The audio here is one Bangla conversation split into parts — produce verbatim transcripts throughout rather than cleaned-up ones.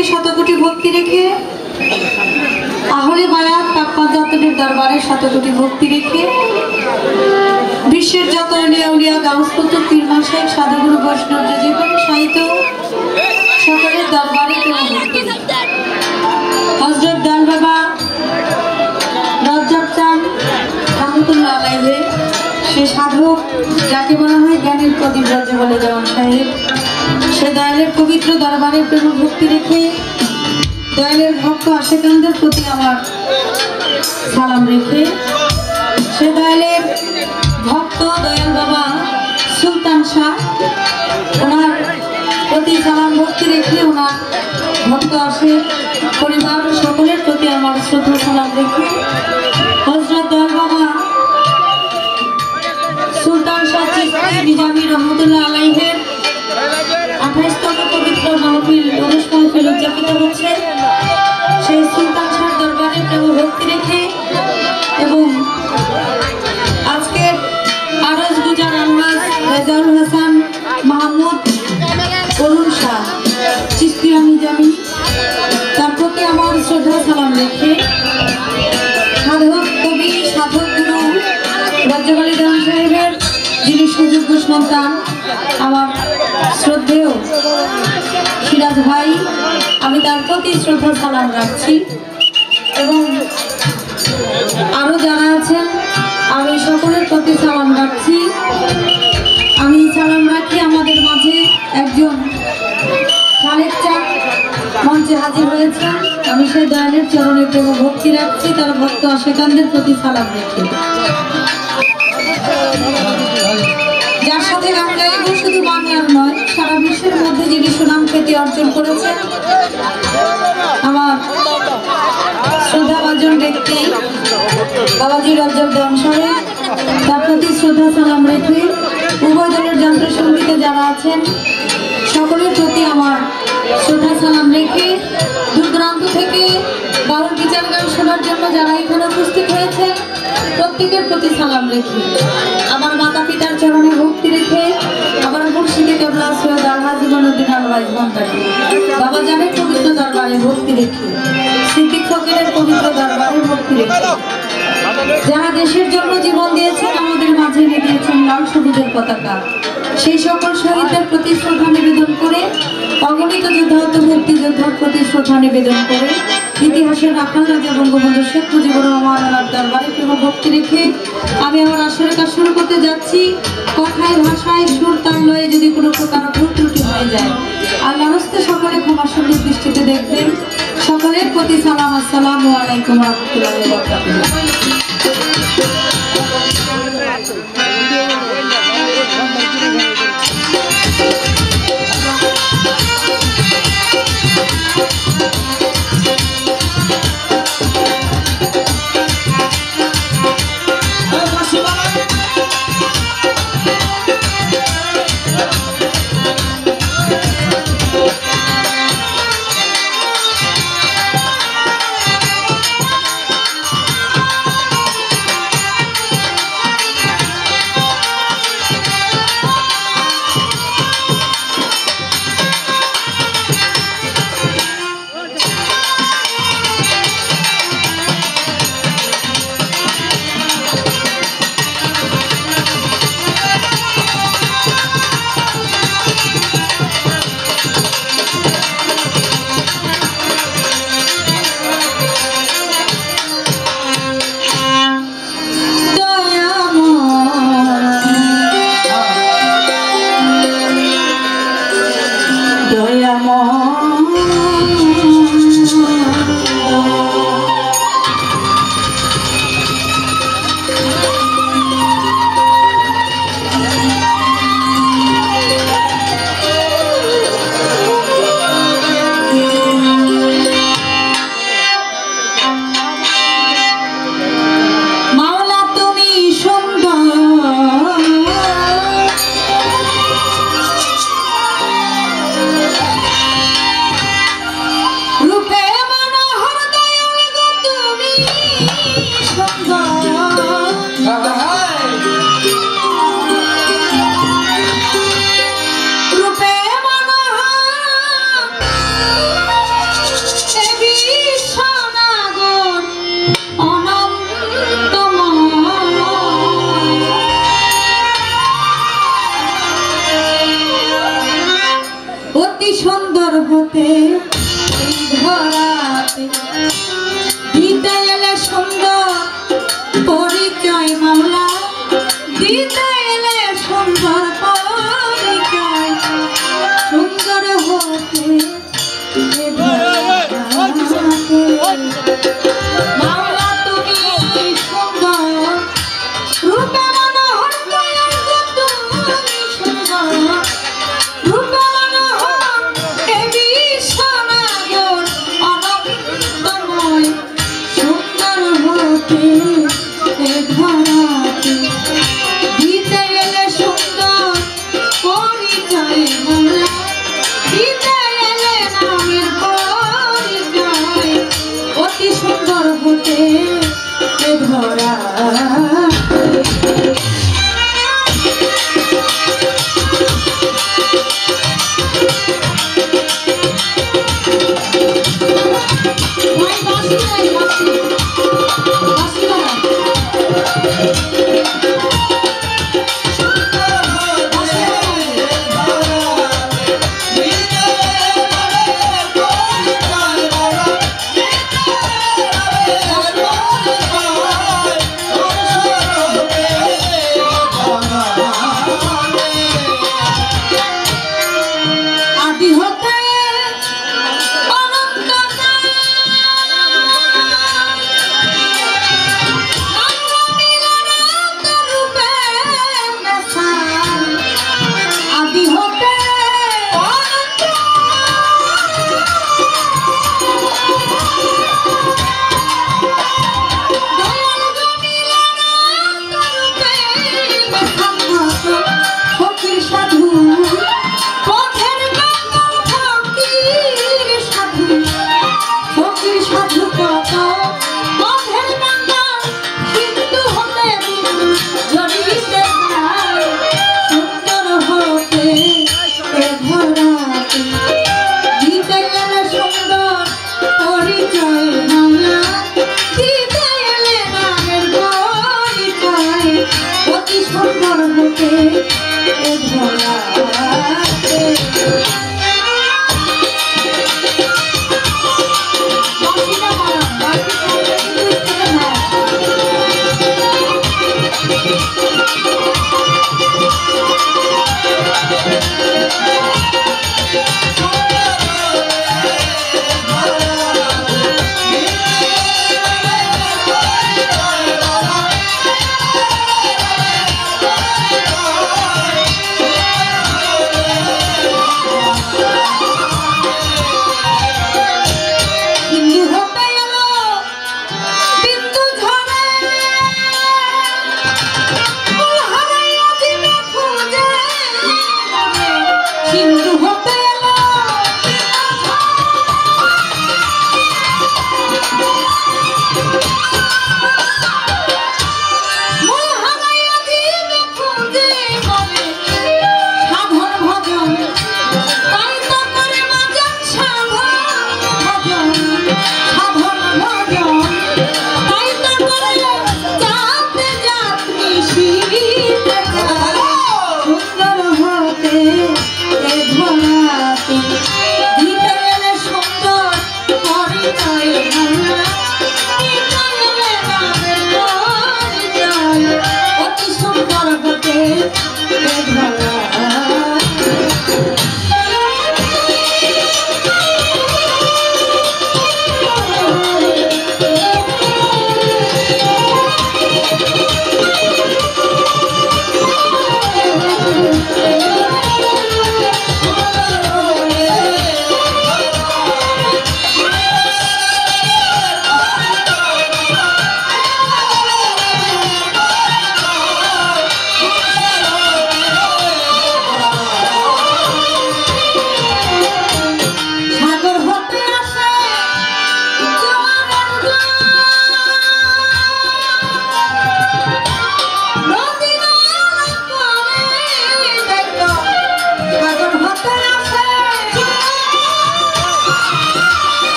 প্রতি শতকোটি ভক্তি রেখে আহলে বায়াত পাকপাঞ্জাতনের দরবারে শতকোটি ভক্তি রেখে বিশ্বের যত আউলিয়া উলিয়া গাউস কুতুব পীর মাশায়েখ সাধুগুরু বৈষ্ণব জীবন সাহিত্য সকলের দরবারে হযরত দাল বাবা রজ্জাব চাঁদ রহমতুল্লাহ আলাইহি সে সাধক যাকে বলা হয় জ্ঞানের প্রদীপ রাজ্য বলে দেওয়ান সাহেব সে দয়ালের পবিত্র দরবারে প্রেম ভক্তি রেখে দয়ালের ভক্ত আশেকানদের প্রতি আমার সালাম রেখে সে দয়ালের ভক্ত দয়াল বাবা সুলতান শাহ ওনার প্রতি সালাম ভক্তি রেখে ওনার ভক্ত আসে পরিবার সকলের প্রতি আমার শ্রদ্ধা সালাম রেখে হযরত দয়াল বাবা সুলতান শাহ চিশতি নিজামী রহমতুল্লাহ আলাইহির আঠাইশতম পবিত্র মাহফিল উরুস মাহফিল উদযাপিত হচ্ছে সেই সুলতান শাহ দরবারে প্রেম ভক্তি রেখে এবং আজকে আরজ গুজার আলহাজ রেজাউল হাসান মাহমুদ অরুণ শাহ চিশতি নিজামী তার প্রতি আমার শ্রদ্ধা সালাম রেখে সাধক কবি সাধক গুরু রাজ্যবাড়ি দেওয়ান সাহেবের যিনি সুযোগ্য সন্তান আমার শ্রদ্ধেয় সিরাজ ভাই আমি তার প্রতি শ্রদ্ধা সালাম রাখছি এবং আরো যারা আছেন আমি সকলের প্রতি সালাম রাখছি। আমি সালাম রাখি আমাদের মাঝে একজন খালেক চাঁদ মঞ্চে হাজির হয়েছেন আমি সেই দয়ালের চরণে প্রেম ভক্তি রাখছি তার ভক্ত আশেকানদের প্রতি সালাম রেখে যার সাথে গান গাইব শুধু বাংলার নয় সারা বিশ্বের মধ্যে যিনি সুনাম খ্যাতি অর্জন করেছেন আমার শ্রদ্ধাভাজন ব্যক্তি বাবাজি রজ্জাব দেওয়ান সাহেব তার প্রতি শ্রদ্ধা সালাম রেখে উভয় দলের যন্ত্র সঙ্গীতে যারা আছেন সকলের প্রতি আমার শ্রদ্ধা সালাম রেখে দূর দূরান্ত থেকে বাউল বিচার গান শোনার জন্য যারা এখানে উপস্থিত হয়েছেন প্রত্যেকের প্রতি সালাম রেখে আমার মাতা পিতার চরণে ভক্তি রেখে আমার মুর্শিদে কেবলা সৈয়দ আলহাজ জীবনুদ্দিন আল-ওয়াইজ ভান্ডারী বাবা জানের পবিত্র দরবারে ভক্তি রেখে সিদ্দিক ফকিরের পবিত্র দরবারে ভক্তি রেখে যারা দেশের জন্য জীবন দিয়েছেন আমাদের মাঝে এনে দিয়েছেন লাল সবুজের পতাকা সেই সকল শহীদদের প্রতি শ্রদ্ধা নিবেদন করে অগণিত যোদ্ধাহত মুক্তিযোদ্ধার প্রতি শ্রদ্ধা নিবেদন করে ইতিহাসের রাখাল রাজা বঙ্গবন্ধু শেখ মুজিবুর রহমানের দরবারে প্রেম ভক্তি রেখে আমি আমার আসরের কাজ শুরু করতে যাচ্ছি। কথায় ভাষায় সুর তাল লয়ে যদি কোনো প্রকার ভুল ত্রুটি হয়ে যায় আল্লাহর হস্তে সকলে ক্ষমা সুন্দর দৃষ্টিতে দেখবেন। সকলের প্রতি সালাম আসসালামু আলাইকুম ওয়া রাহমাতুল্লাহি ওয়া বারাকাতুহু। হতে এই ধরাতে দিতে এলে সুন্দর পরিচয় মামলা দিতে এলে সুন্দর পরিচয় সুন্দর হতে এ ধরাতে মামলা তুমি সুন্দর রূপে মনোহর দয়াল গো তুমি সুন্দর রূপে মনোহর এ বিশ্বনাথ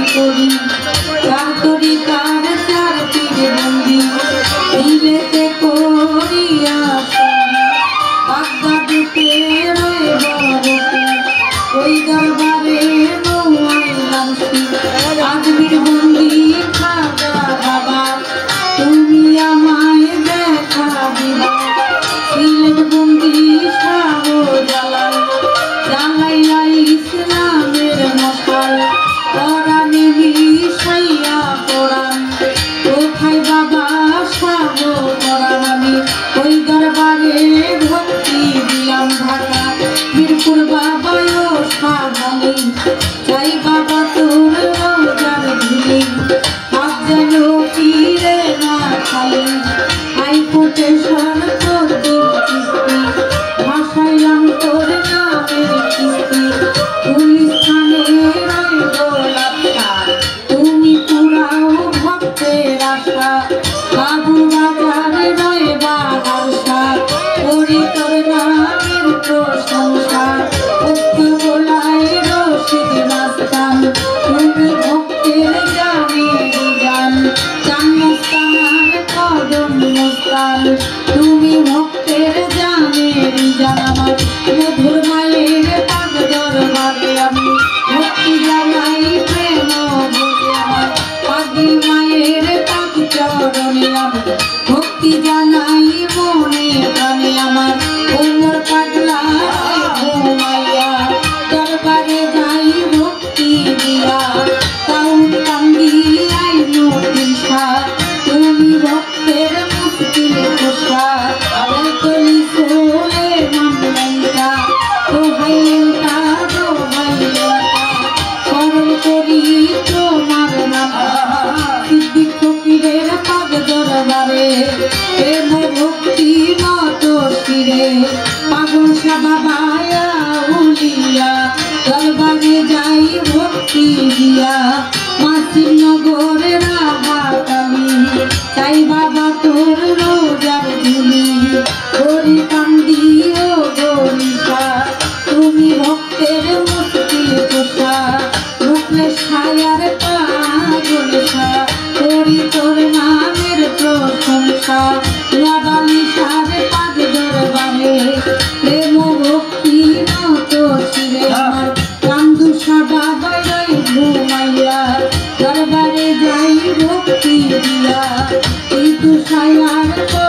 করি চার তরিকার চার পীর বন্দি দিলেতে করিয়া বাগদাদেতে রয়ে বরতে ওই দরবারে নোয়াইলাম আজমির বন্দি খাজা বাবা তুমি আমায় দেখা দিবা সিলেট বন্দি শাহ জালাল জালাইলা ইসলামের মশাল কোরআনে মিশাইয়া কোরআন কোথায় বাবা শাহ কোরআন আমি ওই দরবারে ভক্তি দিলাম ঢাকা মিরপুর বাবায় সাধানি চাই বাবা তোর রোজার ধুলি হাত যেন ফিরে না খালি হাইকোর্টেশন তোর দিন কিস্তি ভাসাইলাম তোর নামের কিস্তি পুলিশ থানে রইল লাক্ষা তুমি পুরাও ভক্তের আশা বাবু বাজারে রয়ে বাহারসা করি তোর নামের প্রশংসা উত্তর গোলায় রশিদ মাস্তান তুমি ভক্তের জানি জান চান মুস্তানার কদম মুস্তান তুমি ভক্তের জানের জান আমার মধুর মায়ের পাগ দরবারে আমি ভক্তি জানাই প্রেম ভরে আমার পাগি মায়ের পাগ চরণে আমি ভক্তি জানাই মনে প্রাণে আমার ওমর পাগলা ঘুমাইয়া দরবারে যাই ভক্তি দিয়া তাউন কান্দি আইনো দিশা তুমি ভক্তের মুশকিল কোষা তলি সোলে মামলাইয়া দোহাইলেন্তা দোহাইলেন্তা স্মরণ করি তোমার নাম সিদ্দিক ফকিরের পাগ দরবারে প্রেম ভক্তি মত শিরে পাগল বাবায়া উলিয়া দরবারে যাই ভক্তি দিয়া মাসির নগরে রাহা কামি চাই বাবা তোর রোজার ধুলি গরি কান্দি ও গরিষা তুমি ভক্তের মুশকিল কোষা মুখলে ছায়ার পাগলসা করি তোর নামের প্রশংসা লাগালি সারে পাগ দরবারে প্রেম ভক্তি মত শিরে আমার কান্দুষা বাবাই রই ঘুমাইয়া দরবারে যাই ভক্তি দিয়া কিন্তু সায়ার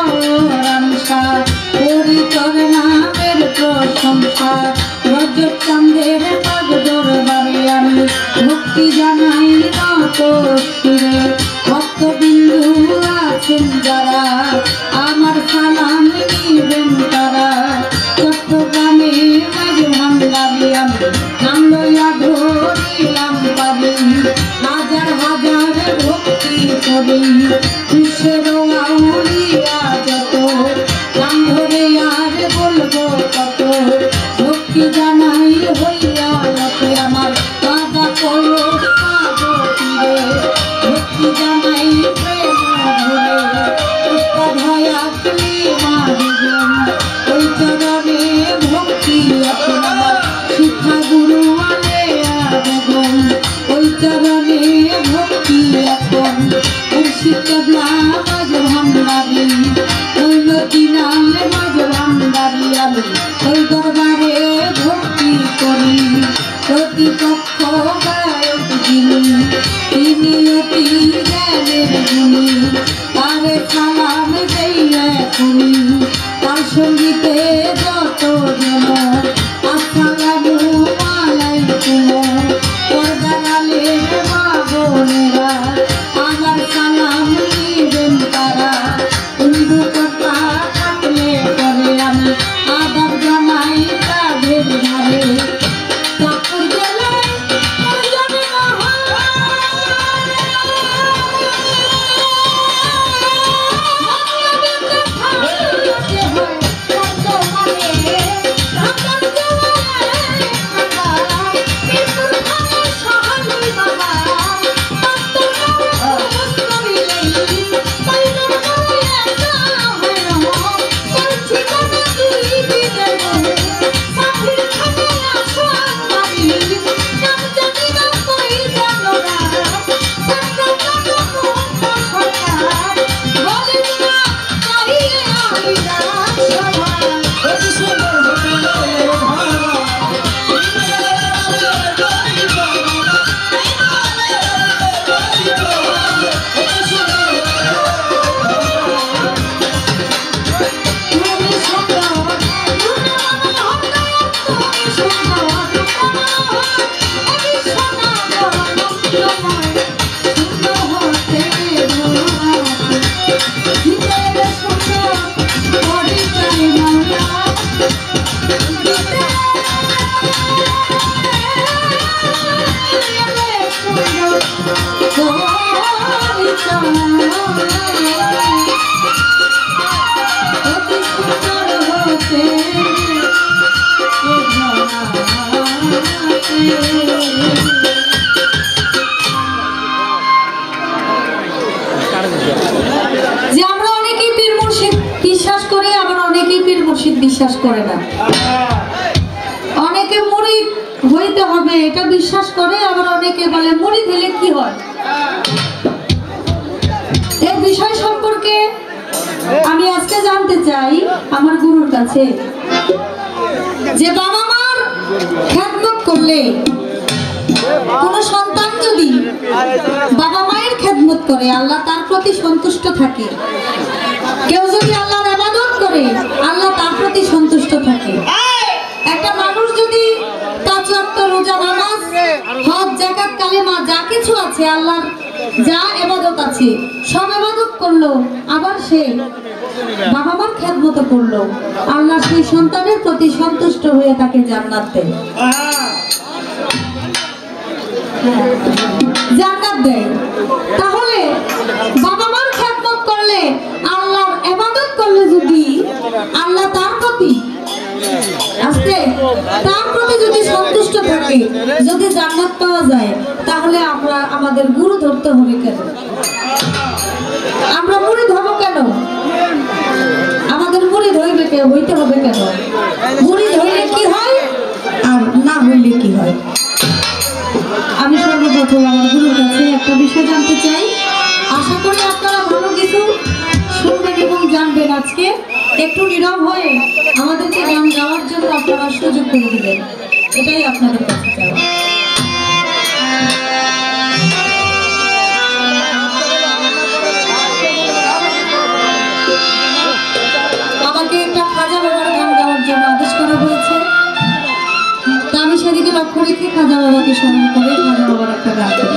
কোরআনসা করি তোর নামের প্রশংসা রজব চাঁদের পাগ দরবারে আমি ভক্তি জানাই মত শিরে ভক্তবিন্দু আছেন যারা আমার সালাম নিবেন তারা চট্টগ্রামে মাঝে ভান্ডারি আমি নাম লইয়া ধরিলাম পারি হাজার হাজার ভক্তি করি বিশ্বের আউলিয়া যত নাম ধরে আর বলবো কত ভক্তি জানাই হইয়া লতে আমার বাবা কলস পাগতিরে ভক্তি জানাই প্রেম ভরে উস্তাদ হয়া তুমি মারিজন ওই চরণে ভক্তি এখন আমার শিক্ষা গুরু আলে আবেদন ওই চরণে ভক্তি এখন মুর্শিদ কেবলা মাঝ ভান্ডারি ওই নদীনাল মাঝ ভান্ডারি আমি ওই দরবারে ভক্তি করি প্রতিপক্ষ গায়ক যিনি তিনি অতি জ্ঞানের গুণী তারে সালাম দেইয়া শুনি তার সঙ্গীতে যত যেন আসসালামু আলাইকুম পর্দারালে মা বোনেরা আমার সালাম নিবেন তারা হিন্দু কথা থাকলে করে আমি আদাব জানাই তাদের ধারে চাকর জেলায় যে আমরা অনেকেই পীর মুর্শিদ বিশ্বাস করি, আবার অনেকেই পীর মুর্শিদ বিশ্বাস করে না। অনেকে মুরিদ হইতে হবে এটা বিশ্বাস করে, আবার অনেকে বলে মুরিদ হলে কি হয়। এই বিষয় সম্পর্কে আমি আজকে জানতে চাই আমার গুরুর কাছে, যে বাবা মার খেদমত করলে, কোন সন্তান যদি বাবা মায়ের খেদমত করে আল্লাহ তার প্রতি সন্তুষ্ট থাকে। কেউ যদি আল্লাহর ইবাদত করে আল্লাহ তার প্রতি সন্তুষ্ট থাকে। একটা মানুষ যদি পাঁচ ওয়াক্ত রোজা, নামাজ, হজ, যাকাত, কালেমা যা কিছু আছে আল্লাহর যা ইবাদত আছে সব ইবাদত করলো, আবার সে বাবা মার খেদমত করলো, আল্লাহ সেই সন্তানের প্রতি সন্তুষ্ট হয়ে তাকে জান্নাত দেয়। জান্নাত দেয়। তাহলে বাবা মার খেদমত করলে, আল্লাহর ইবাদত করলে যদি আল্লাহ তার প্রতি আস্তে তার প্রতি যদি সন্তুষ্ট থাকে, যদি জান্নাত পাওয়া যায়, তাহলে আমরা আমাদের গুরু ধরতে হবে কেন? আমরা মুরিদ হব কেন? আমাদের মুরিদ হইবে কে হইতে হবে কেন? মুরিদ হইলে কি হয় আর না হইলে কি হয়? আমি সর্বপ্রথম আমার গুরুর কাছে একটা বিষয় জানতে চাই। আশা করি আপনারা ভালো কিছু শুনবেন এবং জানবেন। আজকে একটু নীরব হয়ে আমাদেরকে গান গাওয়ার জন্য আপনারা সুযোগ করে দিবেন, এটাই আপনাদের কাছে চাই। আমাকে একটা খাজা বাবার গান গাওয়ার জন্য আদেশ করা হয়েছে, তা আমি সেদিকে লক্ষ্য রেখে খাজা বাবাকে স্মরণ করে খাজা বাবার একটা গান করি।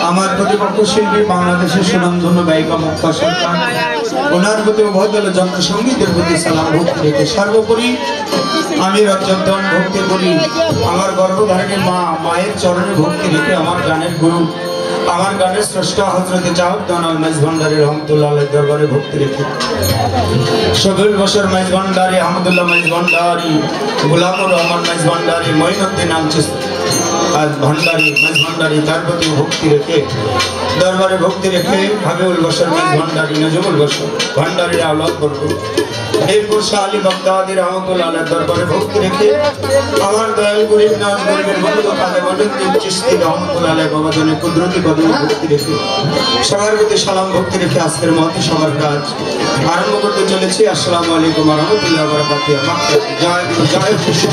আমার প্রতিপক্ষ শিল্পী বাংলাদেশের সুনামধন্য গায়িকা মুক্তা সরকার, ওনার প্রতি উভয় দলের যন্ত্র সঙ্গীতের প্রতি সালাম ভক্তি রেখে সর্বোপরি আমি রজতন ভক্তি করি আমার গর্ভধারিণী মা মায়ের চরণে ভক্তি রেখে আমার গানের গুরু আমার গানের স্রষ্টা হযরতে জাহাবদান আল মেজভান্ডারী রহমতুল্লাহ আলাইহির দরবারে ভক্তি রেখে সবিল বশর মেজভান্ডারী আহমদুল্লাহ মেজভান্ডারী গোলামুর রহমান মেজভান্ডারী মঈনুদ্দিন আমচিস আজ ভান্ডারী মেজভান্ডারী তার প্রতি ভক্তি রেখে দরবারে ভক্তি রেখে হাবিবুল বশর মেজভান্ডারী নজমুল বশর ভান্ডারী আওলাদ বর্গ মিরপুর শাহ আলী বাগদাদী রহমতুল্লাহ আলাইহির দরবারে ভক্তি রেখে আমার দয়াল গরিব নাজ গরিবের বন্ধু কাজী মঈনুদ্দিন চিশতি রহমতুল্লাহ আলাইহি বাবাজানে কুদরতি কদমে ভক্তি রেখে সবার প্রতি সালাম ভক্তি রেখে আজকের মহতি সবার কাজ আরম্ভ করতে চলেছি। আসসালামু আলাইকুম ওয়া রাহমাতুল্লাহি ওয়া বারাকাতুহু। জয় গুরু জয় কৃষ্ণ।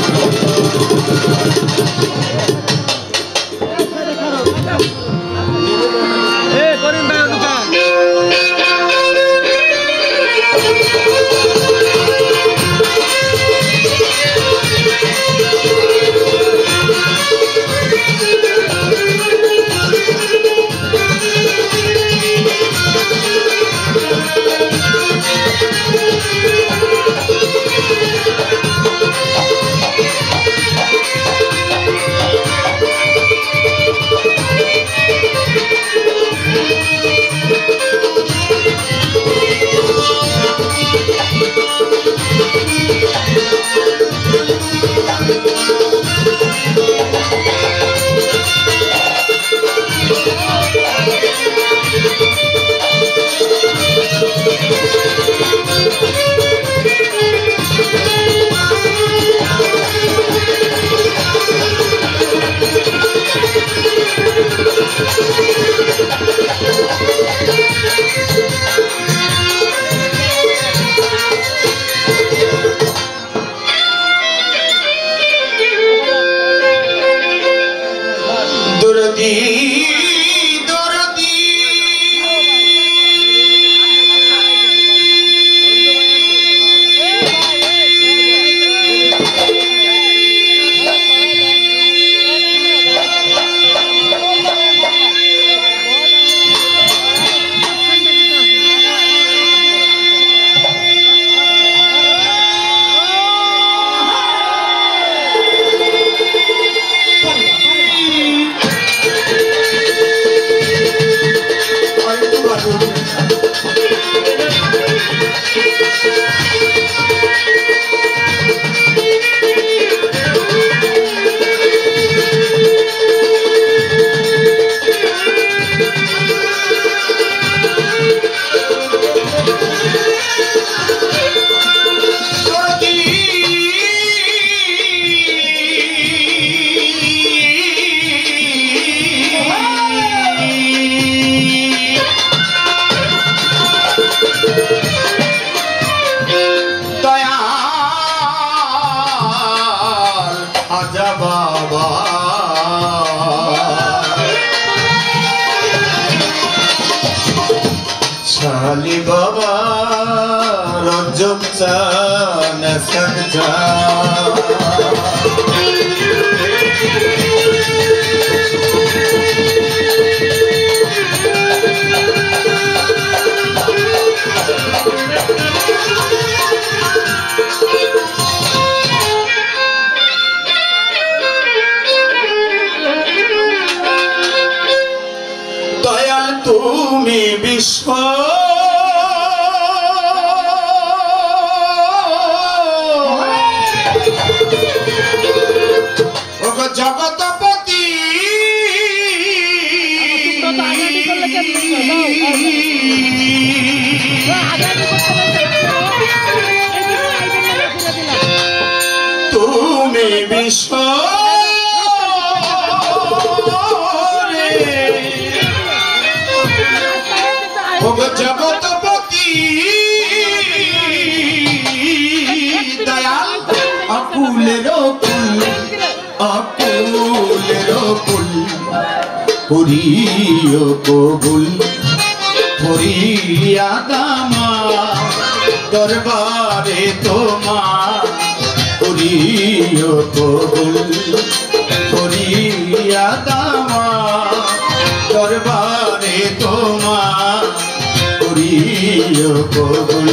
शाली बाबा रजब चान सजा दयाल तुमी विश्व जगतपति तुमी विश्व जगतपति दयाल अकुल रोकुल अकुल रोकुल पुरियो कबुल पुरिया दामा दरबारे तोमा पुरियो कबुल पुरिया दामा দরবারে তোমার করিও কবুল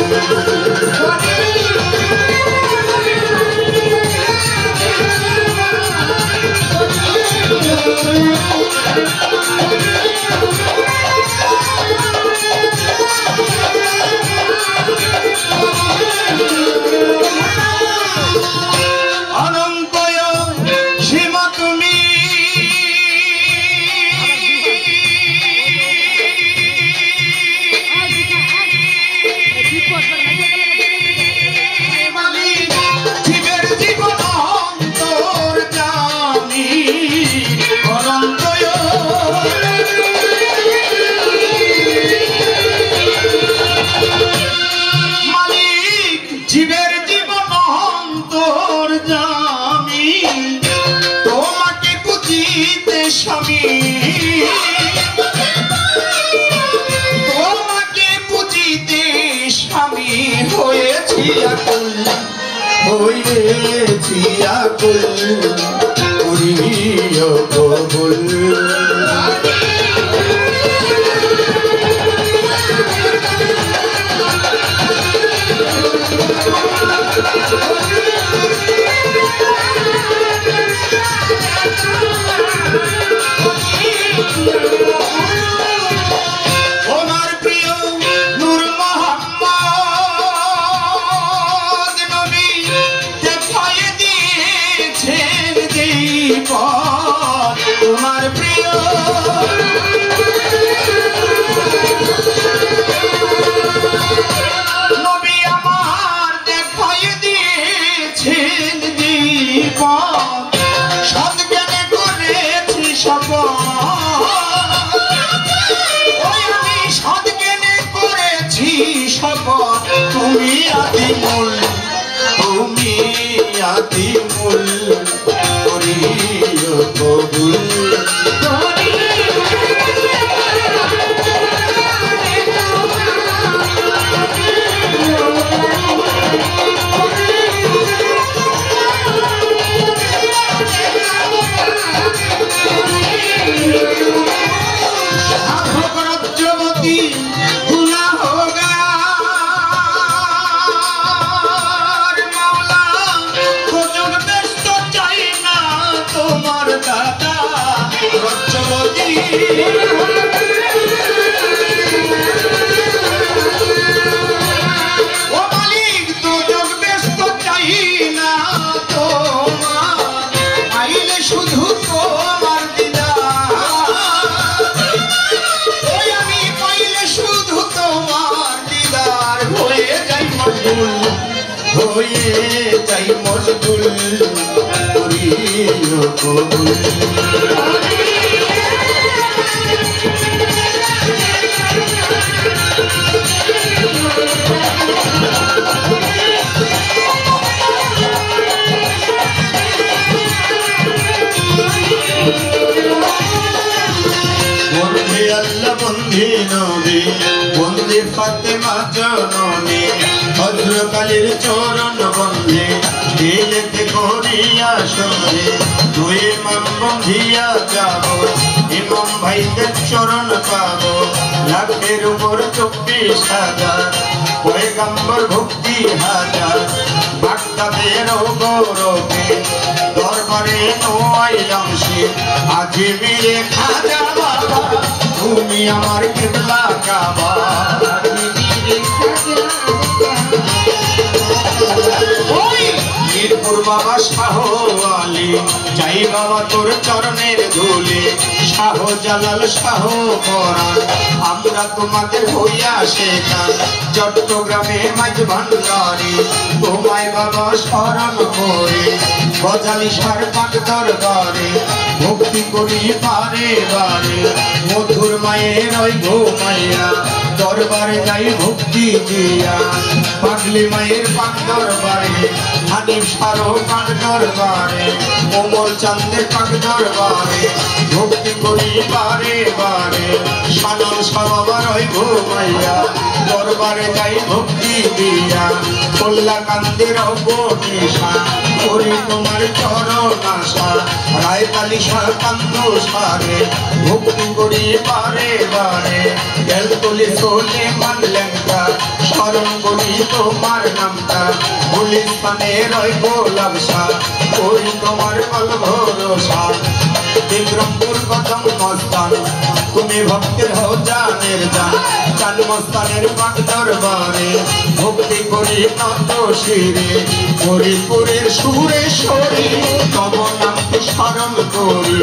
তোমাকে পুজিতে স্বামী হয়েছি আকুল হয়েছি আকুল করিও কবুল তোমার প্রিয় নবী আমার দেখাই দিয়েছেন দীপক সজ্ঞানে করেছি শপথ ওই আমি সজ্ঞানে করেছি শপথ তুমি আদিমূল তুমি আদিমূল করিও কবুল হয়ে যাই মশগুল করিও কবুল বন্ধে আল্লাহ বন্ধে নবী বন্ধে ফাতেমা জননী হযরত আলীর চরণ বন্ধে দিলেতে করিয়া সন্ধে দুই ইমাম বন্ধিয়া যাব ইমাম ভাইদের চরণ পাব লাখের উপর চব্বিশ হাজার পয়গম্বর ভক্তি হাজার বাগদাদের গৌরবে দরবারে নোয়াইলাম সে আজমিরে খাজা বাবা তুমি আমার কিবলা কাবা মিরপুর বাবা শাহ আলী যাই বাবা তোর চরণের ধুলে শাহ জালাল শাহ পরাণ আমরা তোমাদের হইয়া শেখান চট্টগ্রামে মাঝ ভান্ডারি তোমায় বাবা স্মরণ করে গজালি সার পাক দরবারে ভক্তি করি বারে বারে মধুর মায়ের ওই ঘুমাইয়া দরবারে যাই ভক্তি দিয়া পাগলি মায়ের পাক দরবারে হানিফ সারো পাক দরবারে কোমল চান্দের পাক দরবারে ভক্তি করি বারে বারে সানল সবার ওই ঘুমাইয়া দরবারে যাই ভক্তি দিয়া কল্লা কান্দের অবনিশা করি তোমার চরণ আশা রায় কালিশা কান্দ সারে ভক্তি করি বারে বারে গেল তুলি সোলে মানলেঙ্কা স্মরণ করি তোমার নামটা গুলিস্তানে রয় গোলাপসা করি তোমার কল ভরসা বিক্রমপুর কদম মস্তান তুমি ভক্তের হও জানের জান চান মস্তানের পাক দরবারে ভক্তি করি নত শিরে হরিপুরের সুরেশ্বরী তব নামকে স্মরণ করি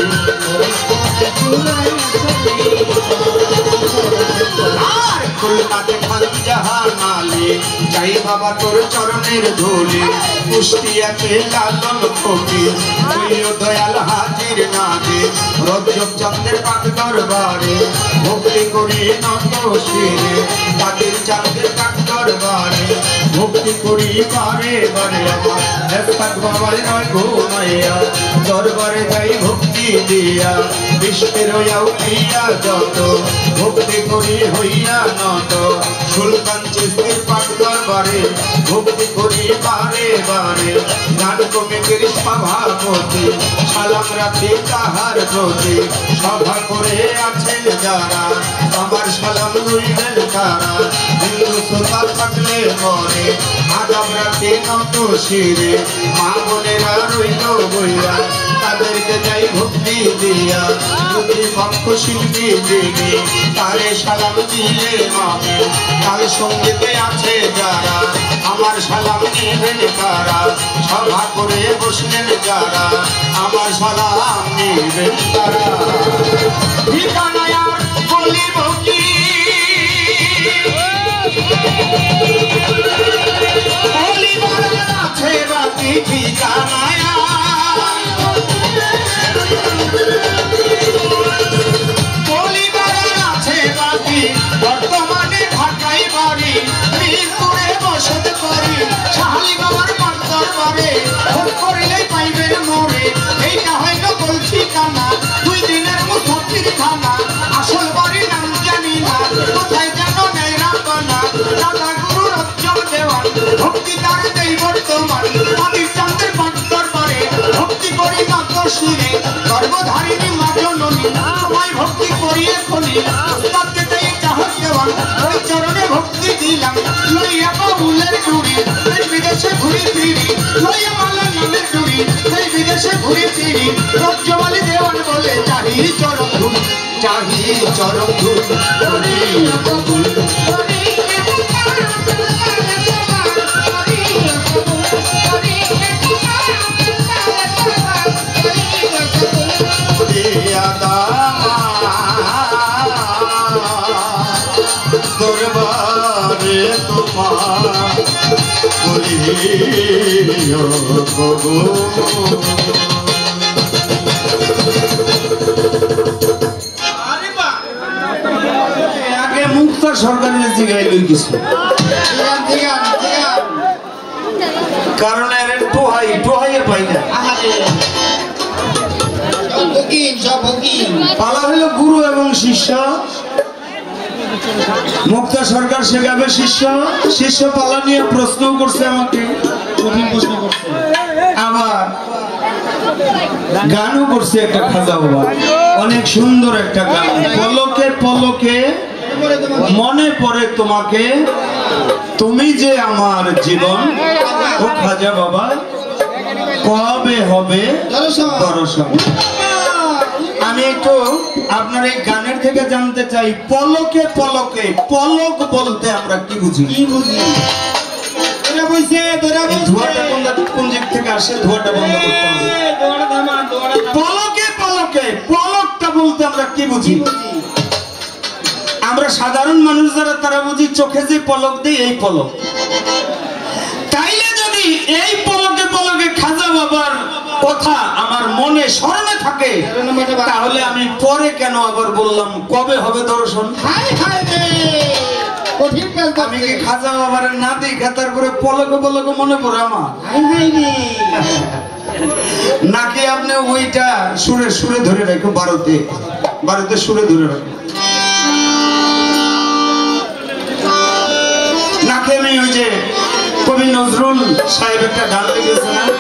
আর কলকাতা খান জাহান আলী যাই বাবা তোর চরণের ধুলি কুষ্টিয়াতে লালন ফকির তুইও দয়াল হাজির নাগে রজব চন্দ্রের পাক দরবারে ভক্তি করি নত শিরে তাদের চন্দ্রের পাক দরবারে ভক্তি করি বারে বারে আমার হেফাক বাবার নয় ঘুমাইয়া দরবারে যাই ভক্তি দিয়া বিষ্ণের আউলিয়া যত ভক্তি করি হইয়া নত সুলতান চিস্তির পাক দরবারে ভক্তি করি বারে বারে গান কমিটির সভাপতি সালাম রাখি তাহার প্রতি সভা করে আছেন যারা আমার সালাম লইবেন তারা হিন্দু শ্রোতা থাকলে মরে আদাব রাখি নত শিরে মা বোনেরা রইল বইয়া তাদেরকে যাই ভক্তি দিয়া প্রতিপক্ষ শিল্পী দেবী তারে সালাম দিলে মামে তার সঙ্গীতে আছে যারা আমার সালাম নিবেন কারা সভা করে বসলেন যারা আমার সালাম নিবেন তারা ঠিকানায় আর বলিব কি বলিবার আছে বাকি ঠিকানায় বর্তমানে ঢাকাই বাড়ি মিরপুরে বসত করি শাহালি বাবার পাক দরবারে ভোট করিলে পাইবেন মোরে এইটা হইল বলছি কানা দুই দিনের মুসাফির খানা আসল বাড়ির নাম জানি না কোথায় যেন নেই রাপানা দাদা গুরু রজ্জম দেওয়ান ভক্তি তার দেই বর্তমান আদির চন্দ্রের পাক দরবারে ভক্তি করি নত শিরে গর্ভধারিণী মা জননী তোমায় ভক্তি করিয়ে খনি ওই চরণে ভক্তি দিলাম লইয়া বাউলের ডুরি এই বিদেশে ঘুরি ফিরি লইয়া মালা নামের ডুরি এই বিদেশে ঘুরি ফিরি রজ্জমালি দেওয়ান বলে চাহি চরণ ধুল চাহি চরণ ধুল করি কবুল দরবারে তোমার বলিও প্রভু আগে মুক্তা সরকারের জিগাই লই গেছে কারণ এর টোহাই টোহাইয়ে পাই না পালা হইল গুরু এবং শিষ্য মুক্তা সরকার শেখাবে শিষ্য শিষ্য পালা নিয়ে প্রশ্ন করছে আমাকে কঠিন প্রশ্ন করছে আবার গানও করছে একটা খাজা বাবা অনেক সুন্দর একটা গান পলকে পলকে মনে পড়ে তোমাকে তুমি যে আমার জীবন ও খাজা বাবা কবে হবে দর্শন আমি একটু আপনার এই গানের থেকে জানতে চাই পলকে পলকে পলক বলতে আমরা কি বুঝি কি বুঝি এরা কইছে ধরা কইছে ধোঁয়াটা কোন কোন দিক থেকে আসে ধোঁয়াটা বন্ধ করতে হবে ধোঁয়াটা থামা ধোঁয়াটা পলকে পলকে পলকটা বলতে আমরা কি বুঝি আমরা সাধারণ মানুষ যারা তারা বুঝি চোখে যে পলক দেই এই পলক তাইলে যদি এই পলকে পলকে খাজা বাবার কথা আমার মনে স্মরণে থাকে তাহলে আমি পরে কেন আবার বললাম কবে হবে দর্শন আমি কি খাজা বাবার না দেখা তারপরে পলকে পলকে মনে পড়ে আমার নাকি আপনি ওইটা সুরে সুরে ধরে রাখো বারোতে বারোতে সুরে ধরে রাখো সাহেব একটা গান লিখেছে না,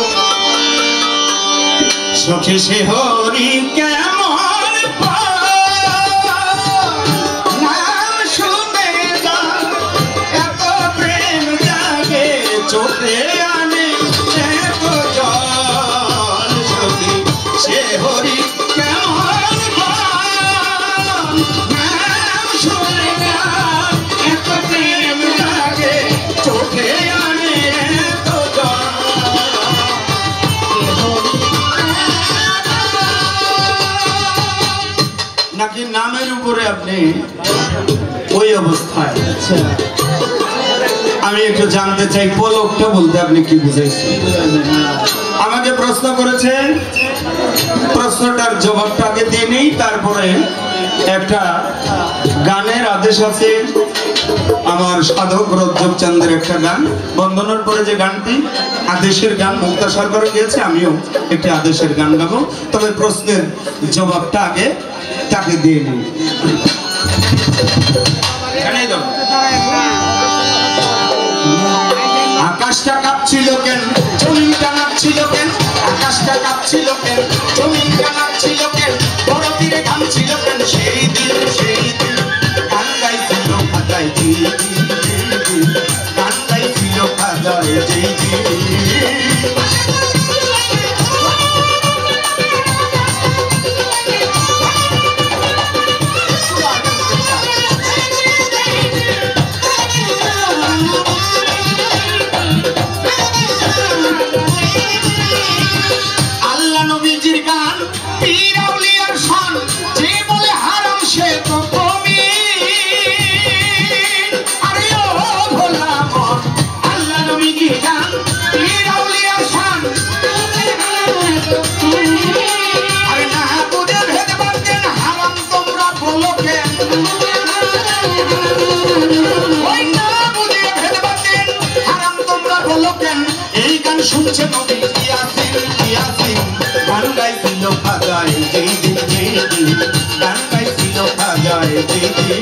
সখী সে হরি কেমন নাম শুনে এত প্রেম জাগে চোখে আনে এত জল, সখী সে হরি কেমন নাম শুনে এত প্রেম জাগে চোখে আনে এত জল। নাকি নামের উপরে আপনি ওই অবস্থায়? আমি একটু জানতে চাই পলকটা বলতে আপনি কি বুঝাইছেন? আমাকে প্রশ্ন করেছেন, প্রশ্নটার জবাবটা আগে দিয়ে নেই, তারপরে একটা গানের আদেশ আছে। আমার সাধক রজ্জব চাঁদের একটা গান, বন্দনার পরে যে গানটি আদেশের গান মুক্তা সরকার গিয়েছে, আমিও একটি আদেশের গান গাবো। তবে প্রশ্নের জবাবটা আগে তাকে দিয়ে নিই। আকাশটা কাঁপছিল কেন, জমিনটা নাচছিল কেন, আকাশটা কাঁপছিল কেন, জমিনটা নাচছিল কেন, বড় তীরে ঘামছিল কেন, সেই দিন সেই দিন গান গাইছিল খাজায় জি, গান গাইছিল খাজায় জি। শুনছে নবী ইয়াসিন ইয়াসিন, গান গাইছিল খাজায় যেই দিন যেই দিন, গান গাইছিল খাজায় যেই দিন।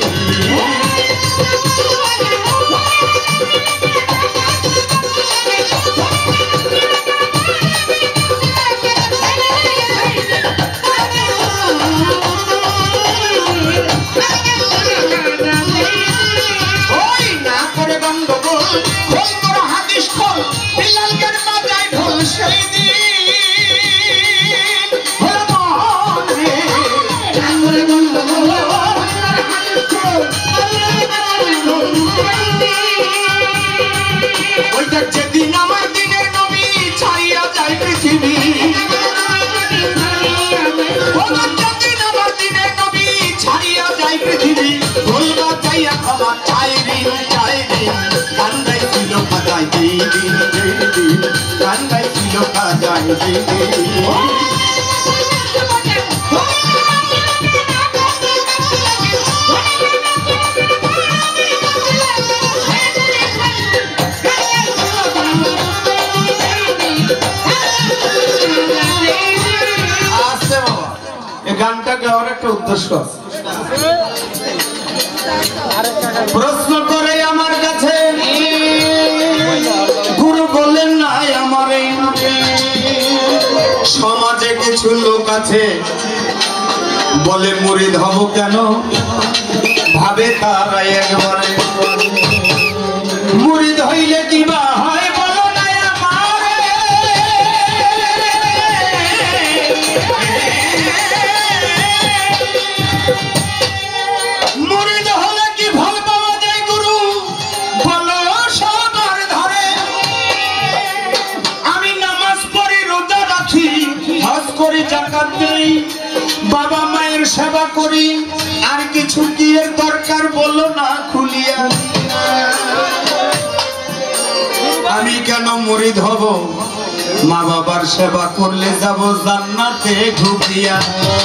ওই না করে গন্ডগোল, খোল তোর হাদিস খোল, বিলালকে বাজায় ঢোল সেই দিন হলো মন রে। না করে গন্ডগোল, ওইটা যেদিন আমার দিনের নবী ছাড়িয়া যায় পৃথিবী, যেদিন আমার দিনের নবী ছাড়িয়া যায় পৃথিবী, ঢোল বাজাইয়া ক্ষমা চাই ঋণ চাই ঋণ, গান গাইছিল খাজায় যেই দিন যেই দিন, গান গাইছিল খাজায় যেই দিন। আস্তে বাবা, এই গানটা গাওয়ার একটা উদ্দেশ্য আছে। প্রশ্ন করে আমার কাছে গুরু বলেন নাই আমারে, সমাজে কিছু লোক আছে বলে মুরিদ হব কেন, ভাবে তারা একবারে মুরিদ হইলে কি বা হয় বলো না আমারে। মুরিদ হলে কি ফল পাওয়া যায় গুরু বলো সবার ধরে। আমি নামাজ পড়ি, রোজা রাখি, হজ করি, যাকাত দেই, বাবা মায়ের সেবা করি, আর কিছু কি এর দরকার বলো না খুলিয়া। আমি কেন মুরিদ হব, মা বাবার সেবা করলে যাব জান্নাতে ঢুকিয়া।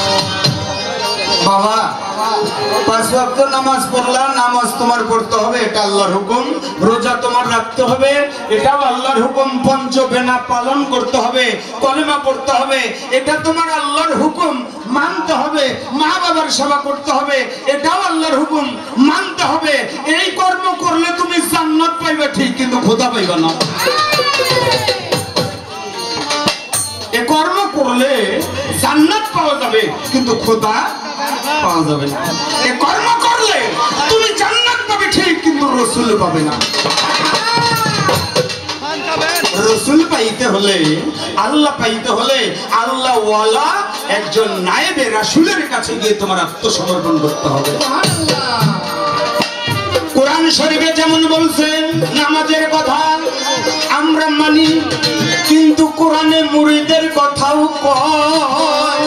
বাবা পাঁচ ওয়াক্ত নামাজ পড়লা, নামাজ তোমার পড়তে হবে, এটা আল্লাহর হুকুম। রোজা তোমার রাখতে হবে, এটাও আল্লাহর হুকুম। পঞ্চবেনা পালন করতে হবে, কলেমা পড়তে হবে, এটা তোমার আল্লাহর হুকুম, মানতে হবে। মা বাবার সেবা করতে হবে, এটাও আল্লাহর হুকুম, মানতে হবে। এই কর্ম করলে তুমি জান্নাত পাইবে ঠিক, কিন্তু খোদা পাইবা না। কিন্তু খোদা পাওয়া যাবে না। এ কর্ম করলে তুমি জান্নাত পাবে ঠিক, কিন্তু রসুল পাবে না। রসুল পাইতে হলে, আল্লাহ পাইতে হলে আল্লাহ ওয়ালা একজন নায়েবে রাসূলের কাছে গিয়ে তোমার আত্মসমর্পণ করতে হবে। কোরআন শরীফে যেমন বলছেন নামাজের কথা আমরা মানি, কিন্তু কোরআনে মুরিদের কথাও কয়।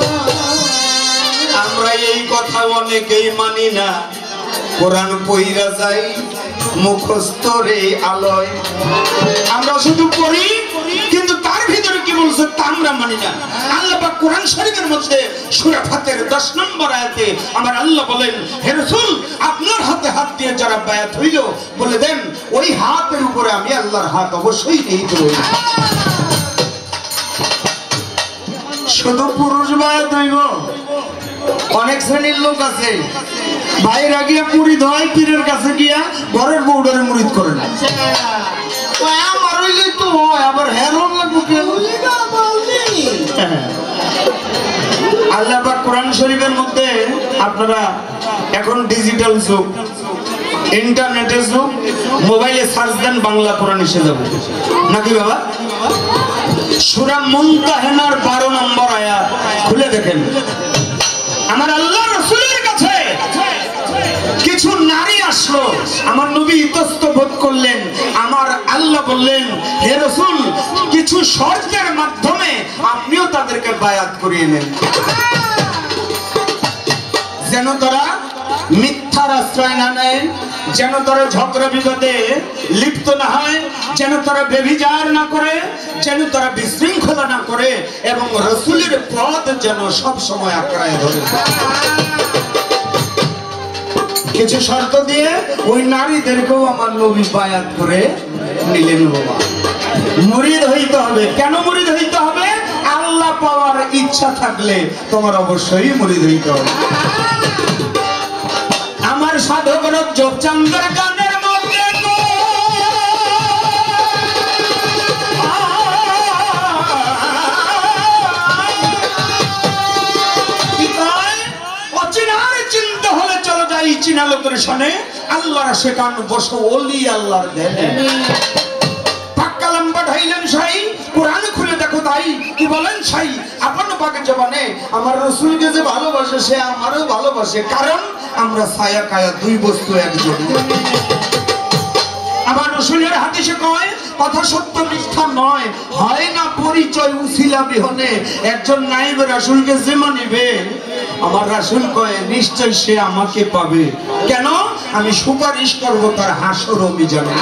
আমরা এই কথা অনেকেই মানি না। কোরআন পইরা যাই মুখস্থ রে আলয়, আমরা শুধু পড়ি কিন্তু তার ভিতরে কি বলছে তা আমরা মানি না। আল্লাহ পাক কোরআন শরীফের মধ্যে সূরা ফাতির দশ নম্বর আয়াতে আমার আল্লাহ বলেন, হে রাসূল আপনার হাতে হাত দিয়ে যারা বায়াত হইল বলে দেন ওই হাতের উপরে আমি আল্লাহর হাত অবশ্যই নিহিত হইল। শুধু পুরুষ বায়াত হইব? অনেক শ্রেণীর লোক আছে ভাইরা গিয়া মুরিদ হয়, পীরের কাছে গিয়া ঘরের বউডারে মুরিদ করে না। আমার হইলে তো হয়, আবার হেরন লাগবো কেন? আল্লাহ পাক কোরআন শরীফের মধ্যে আপনারা এখন ডিজিটাল যুগ, ইন্টারনেটের যুগ, মোবাইলে সার্চ দেন বাংলা কোরআন এসে যাবে নাকি বাবা? সূরা মুমতাহিনার বারো নম্বর আয়াত খুলে দেখেন। আমার আল্লাহ রাসূলের কাছে কিছু নারী আসলো, আমার নবী ইতস্ত বোধ করলেন। আমার আল্লাহ বললেন, হে রাসূল কিছু শর্তের মাধ্যমে আপনিও তাদেরকে বায়াত করিয়ে নেন, যেন তারা মিথ্যার আশ্রয় না নেয়, যেন তারা ঝগড়া বিবাদে লিপ্ত না হয়, যেন তারা ব্যভিচার না করে, যেন তারা বিশৃঙ্খলা না করে, এবং রাসূলের পথ যেন সব সময় আঁকড়ায় ধরে। কিছু শর্ত দিয়ে ওই নারীদেরকেও আমার নবী বায়াত করে নিলেন। বাবা মুরিদ হইতে হবে। কেন মুরিদ হইতে হবে? আল্লাহ পাওয়ার ইচ্ছা থাকলে তোমার অবশ্যই মুরিদ হইতে হবে। আমার সাধক রজ্জব চান্দের গানের মধ্যে অচিনার চিন্তা হলে চলো যাই চিনা লোকের শোনে আল্লাহর শেখান বসো ওলি আল্লাহর দেনে। পাক্কা লম্বা ঢাইলেন সাই, কোরআন খুলে দেখো তাই কি বলেন সাই, আপন পাকে জবানে আমার রাসূলকে যে ভালোবাসে সে আমারও ভালোবাসে, কারণ আমরা ছায়া কায়া দুই বস্তু একজন। আমার রাসূলের হাদিসে কয় কথা সত্য মিথ্যা নয়, হয় না পরিচয় উসিলা বিহনে। একজন নায়েবে রাসূলকে যে মানিবে আমার রাসূল কয় নিশ্চয় সে আমাকে পাবে। কেন? আমি সুপারিশ করব তার হাসর অভিযানে।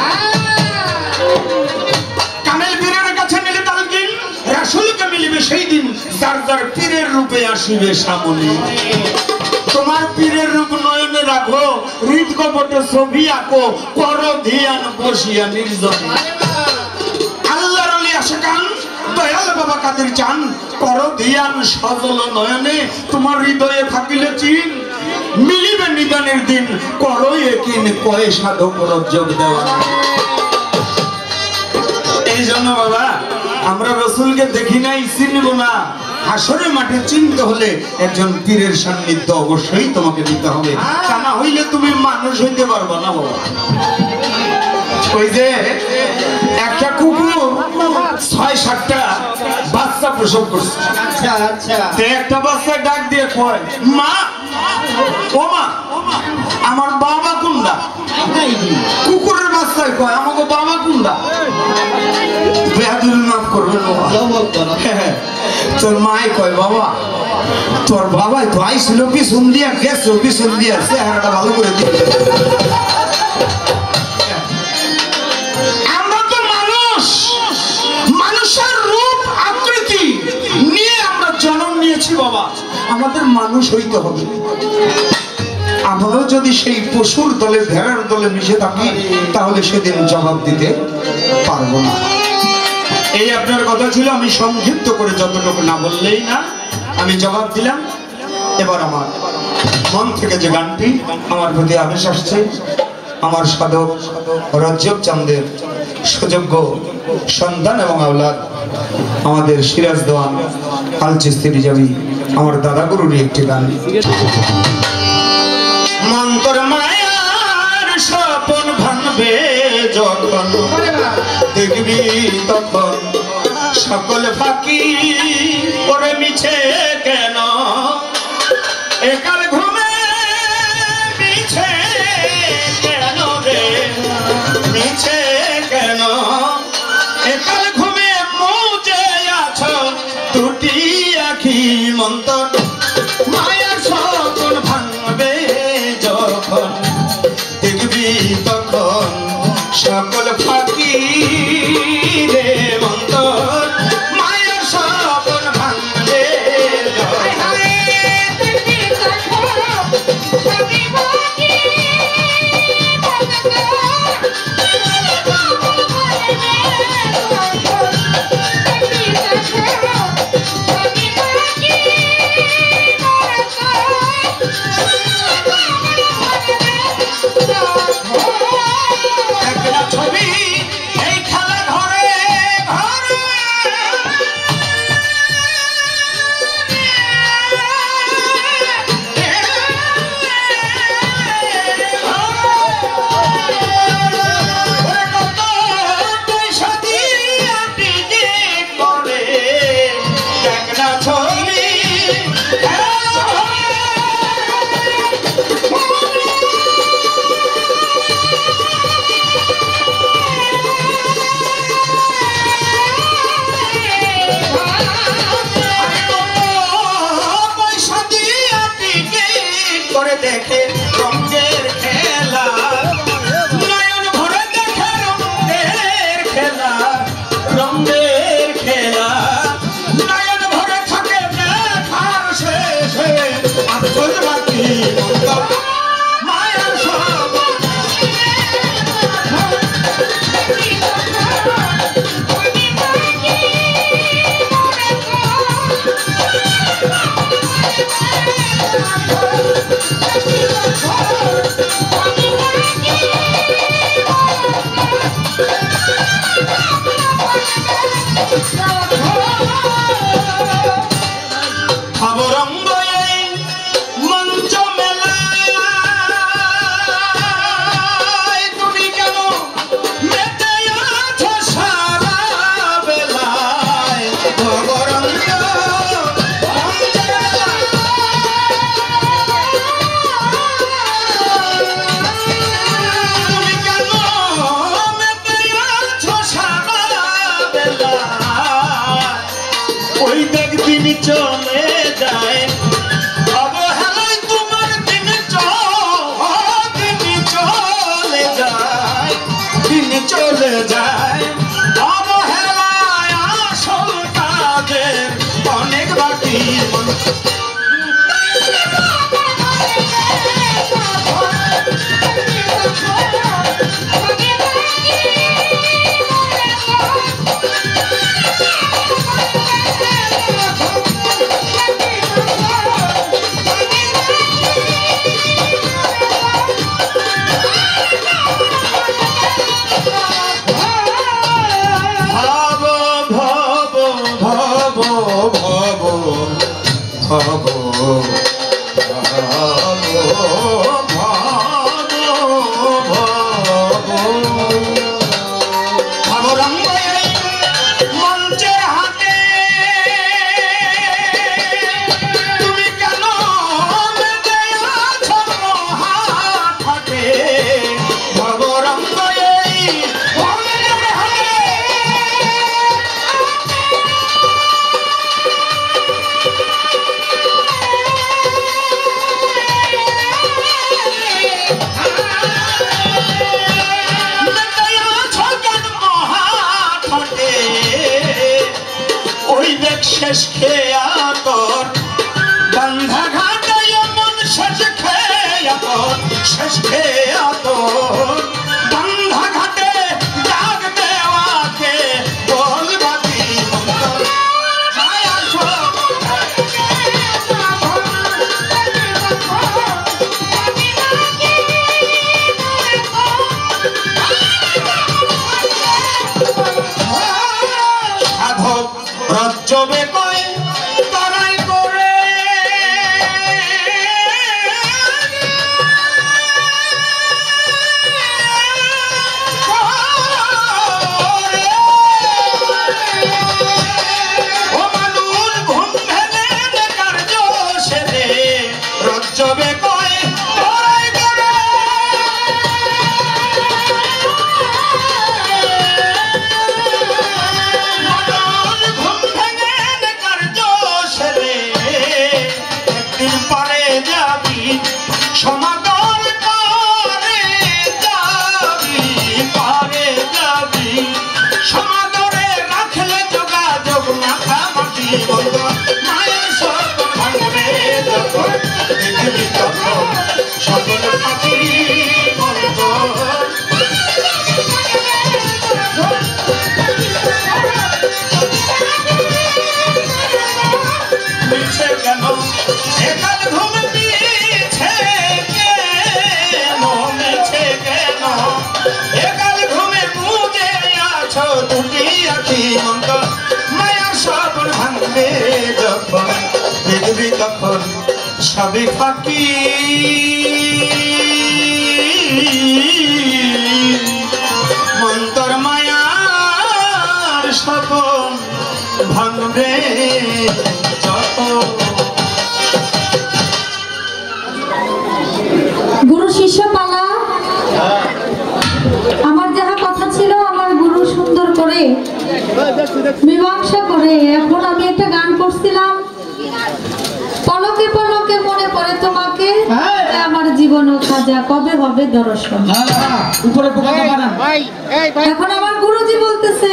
কামেল পীরের কাছে নিলে তালকিন রাসূলকে মিলিবে সেই দিন যার যার পীরের রূপে আসিবে সামনে। তোমার পীরের রূপ নয়নে রাখো, হৃদ কপটে ছবি আঁকো, করো ধ্যান বসিয়া নির্জনে। আল্লাহর ওলি আশিকান দয়াল বাবা কাদের চান, করো ধ্যান সজল নয়নে, তোমার হৃদয়ে থাকিলে চিন মিলিবে নিদানের দিন, করো একিন কয়ে সাধক রজ্জব দেওয়া। এই জন্য বাবা আমরা রাসূলকে দেখি নাই, চিনব না। হাসরের মাঠে চিনতে হলে একজন পীরের সান্নিধ্য অবশ্যই তোমাকে দিতে হবে, তা না হইলে তুমি মানুষ হইতে পারবে না বাবা। ওই যে একটা কুকুর ছয় সাতটা বাচ্চা প্রসব করছে, আচ্ছা আচ্ছা, একটা বাচ্চা ডাক দিয়ে কয় মা, ও মা আমার বাবা কোনটা? কুকুরের বাচ্চায় কয় আমাকে বাবা কোনটা? বেয়াদবি মাফ করবেন তোর মাই কয় বাবা তোর বাবাই তো আইছিল পিছন দিয়া গেছো, পিছন দিয়া চেহারাটা ভালো করে দিয়ে। আমরা তো মানুষ, মানুষের রূপ আকৃতি নিয়ে আমরা জন্ম নিয়েছি বাবা, আমাদের মানুষ হইতে হবে। আমরাও যদি সেই পশুর দলে ভেড়ার দলে মিশে থাকি তাহলে সেদিন জবাব দিতে পারবো না। এই আপনার কথা ছিল, আমি সংক্ষিপ্ত করে যতটুকু না বললেই না আমি জবাব দিলাম। এবার আমার মন থেকে যে গানটি আমার প্রতি আবেশ আসছে, আমার সাধক রজ্জব চাঁদের সুযোগ্য সন্তান এবং আওলাদ আমাদের সিরাজ দেওয়ান আল চিশতি রিজাভি আমার দাদা গুরুর একটি গান। মন্তর মায়ার স্বপন ভাঙবে যখন দেখবি তখন সকল ফাঁকি করে মিছে কেন একাল ঘুমে মিছে কেন রে মিছে কেন একাল ঘুমে মুজে আছো দুটি আখি মন্তর মায়ার স্বপন ভাঙবে যখন দেখবি তখন সকল ফাঁকি রে মন্তর মায়ার স্বপন ভাঙবে একটা ছবি এই খেলা ঘরে ঘরে পয়সা দিয়ে টিকিট করে একটা ছবি পয়সা দিয়ে টিকিট করে দেখে রঙের খেলা নয়ন ভরে দেখে রঙের খেলা রঙের খেলা নয়ন ভরে থাকে দেখার শেষে আসল বাকি মায়ার সব খবরঙ্গ এই মঞ্চ মেলায় তুমি কেন মেতে আছো সারা বেলায় খবরঙ্গ মঞ্চ মেলায় তুমি কেন মেতে আছো সারা বেলায় ওই দেখ দিন চলে যায় অবহেলায় তোমার দিন দিন চলে যায় দিন চলে যায় অবহেলায় আসল কাজের অনেক বাকি ভব ভব ভব ভব ভব খবরঙ্গ এই মঞ্চের হাতে তুমি কেন মেতে আছো মহাঠাটে খবরঙ্গ এই মঞ্চের হাতে ওই দেখ শেষ খেয়া তোর বন্ধা ঘাটে এমন শেষ খেয়া তোর শেষ খেয়া তোর বন্ধা ঘাটে ডাক দেওয়াকে বল বাকি মায়ার সব সাধক ফাঁকি মন্তর মায়ার স্বপন ভাঙবে যত। গুরু শিষ্য পালা, আমার যাহা কথা ছিল আমার গুরু সুন্দর করে মীমাংসা করে এখন আমি একটা গান করছিলাম, পলকে পলকে মনে পড়ে তোমাকে, আমার জীবন ও খাজা কবে হবে দর্শন। এখন আমার গুরুজি বলতেছে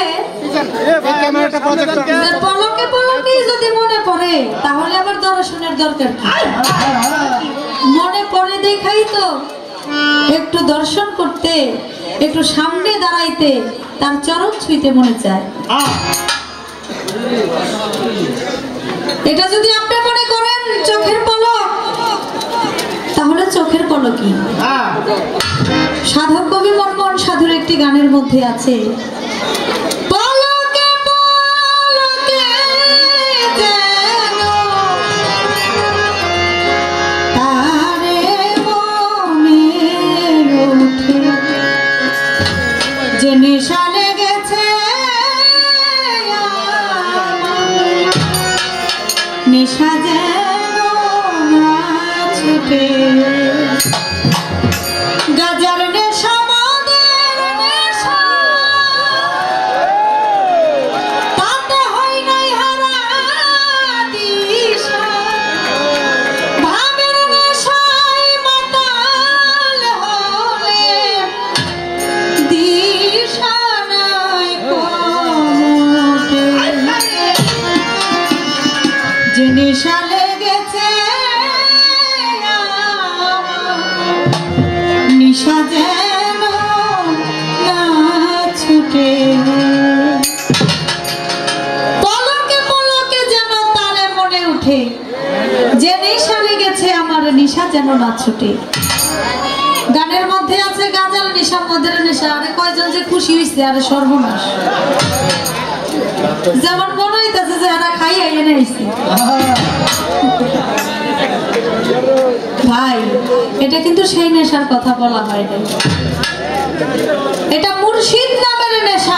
পলকে পলকে যদি মনে পড়ে তাহলে আমার দর্শনের দরকার কি? মনে পড়ে দেখাই তো একটু দর্শন করতে, একটু সামনে দাঁড়াইতে, তার চরণ ছুঁইতে মনে চায়। এটা যদি আপনি মনে করেন চোখের পলক, তাহলে চোখের পলকই। সাধক কবি বর্মন সাধুর একটি গানের মধ্যে আছে, পলকে পলকে যেন তারে মনে ওঠে, যে নেশা লেগেছে নেশা যেন না ছুটে, গাজার নেশা মদের নেশা, তাতে হয় নাই হারা দিশা, ভাবের নেশায় মাতাল হলে দিশা নাই কমতে, যে নেশা লেগেছে নিশা যেন না ছুটে, পলকে পলকে যেন তারে মনে উঠে, যে নেশা লেগেছে আমার নিশা যেন না ছুটে। গানের মধ্যে আছে গাজাল নেশা মদের নেশা, আরে কয়জন যে খুশি হইছে, আরে সর্বনাশ। যেমন মনে হইতেছে যে এরা খাইয়া এনে আইছে। ভাই এটা কিন্তু সেই নেশার কথা বলা হয় না, এটা মুর্শিদ নামের নেশা।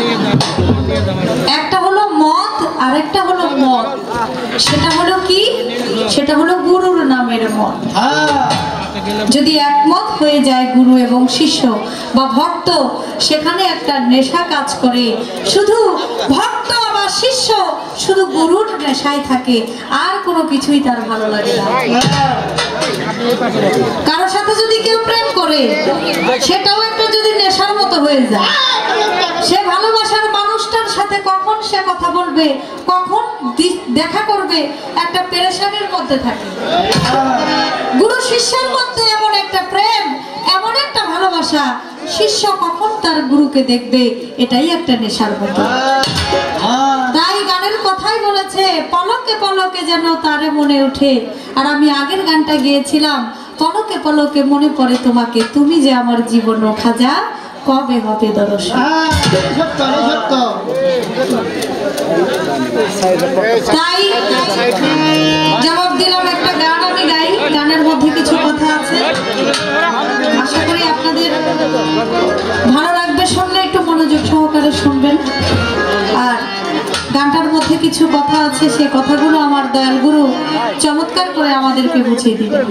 একটা হলো মদ আর একটা হলো মদ, সেটা হলো কি? সেটা হলো গুরুর নামের মদ। যদি একমত হয়ে যায় গুরু এবং শিষ্য বা ভক্ত, সেখানে একটা নেশা কাজ করে। শুধু ভক্ত বা শিষ্য শুধু গুরুর নেশায় থাকে, আর কোনো কিছুই তার ভালো লাগে না। কারোর সাথে যদি কেউ প্রেম করে, সেটাও একটা যদি নেশার মতো হয়ে যায়। সে ভালোবাসার মানুষটার সাথে কখন সে কথা বলবে, কখন দেখা করবে, একটা পেরেশানির মধ্যে থাকে। গুরু শিষ্যের মধ্যে এমন একটা প্রেম, এমন একটা ভালোবাসা, শিষ্য কখন তার গুরুকে দেখবে, এটাই একটা নেশার মতো। তাই গানের কথাই বলেছে পলকে পলকে যেন তারে মনে ওঠে। আর আমি আগের গানটা গিয়েছিলাম, পলকে পলকে মনে পড়ে তোমাকে, তুমি যে আমার জীবন ও খাজা কবে হবে দর্শন। তাই জবাব দিলাম, একটা গান আমি গাই, গানের মধ্যে কিছু কথা আছে, আশা করি আপনাদের ভালো লাগবে। শুনলে একটু মনোযোগ সহকারে শুনবেন। আর গানটার মধ্যে কিছু কথা আছে, সে কথাগুলো আমার দয়াল গুরু চমৎকার করে আমাদেরকে বুঝিয়ে দিবেন।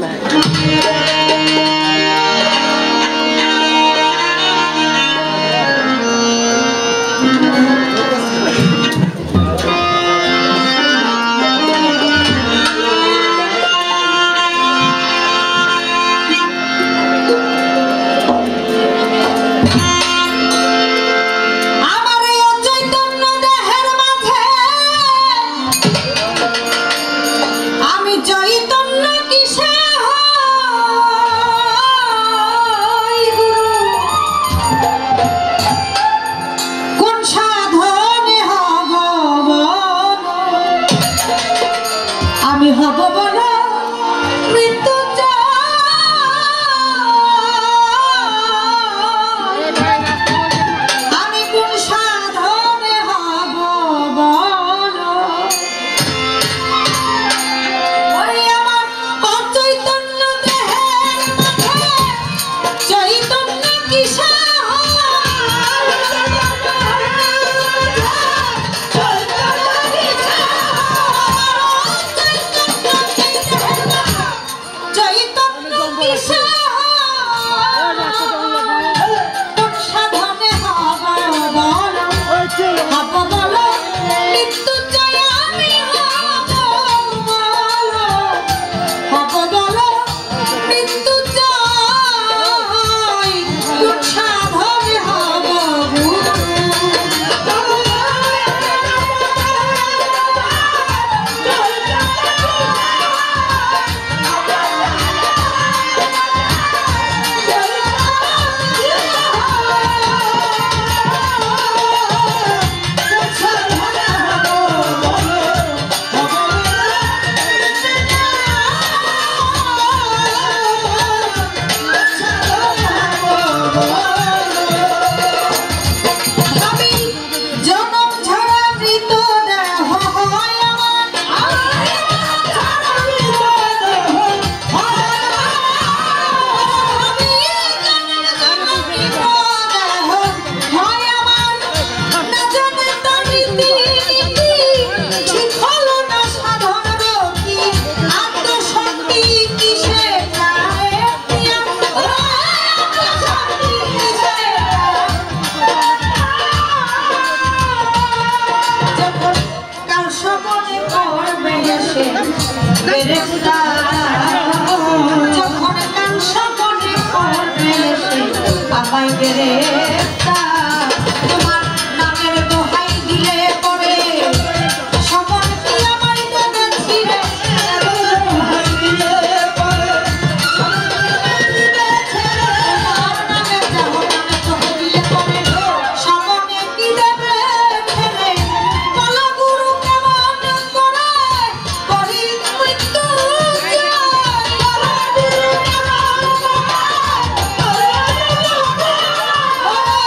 Oh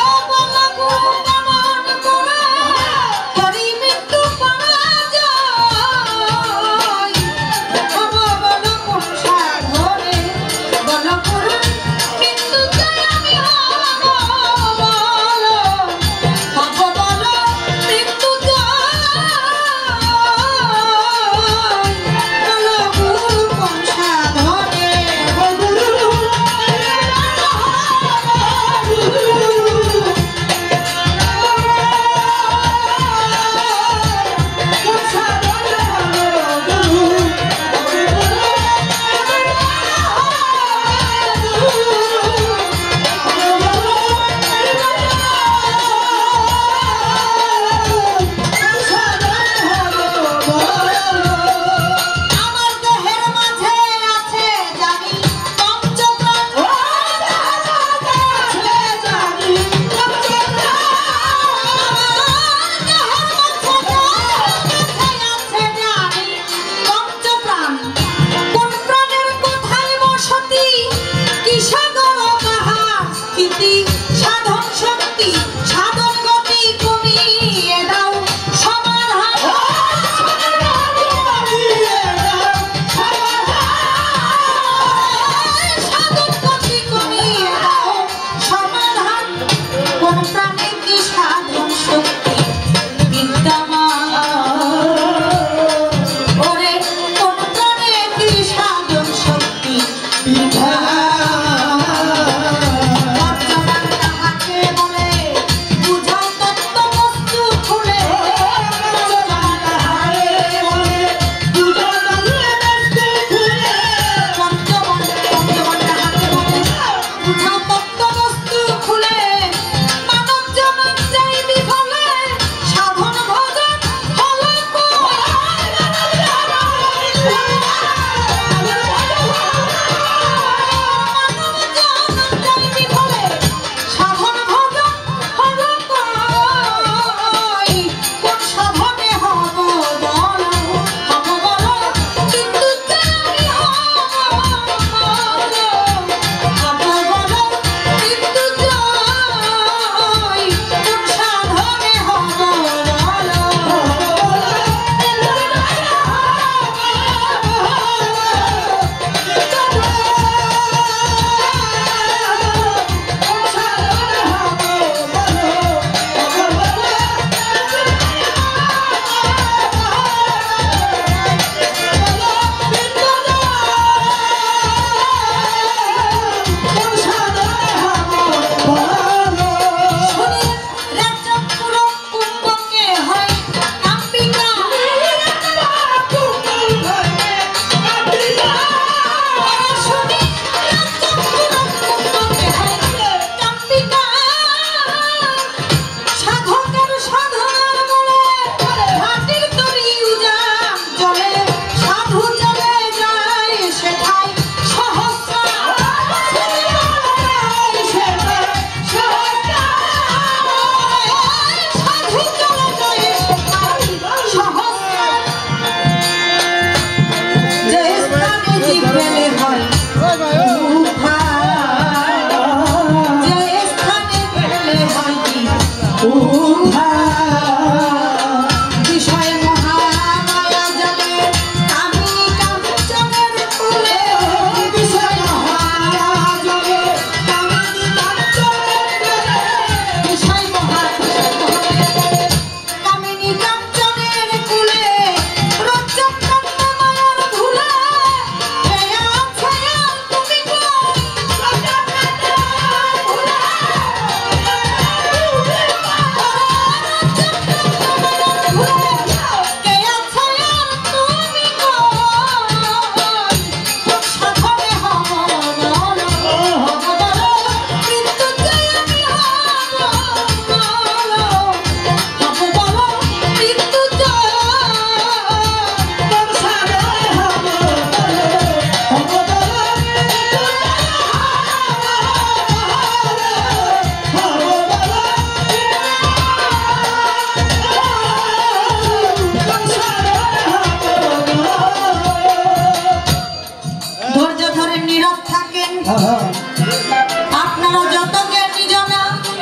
আপনারা যত জ্ঞানী জনা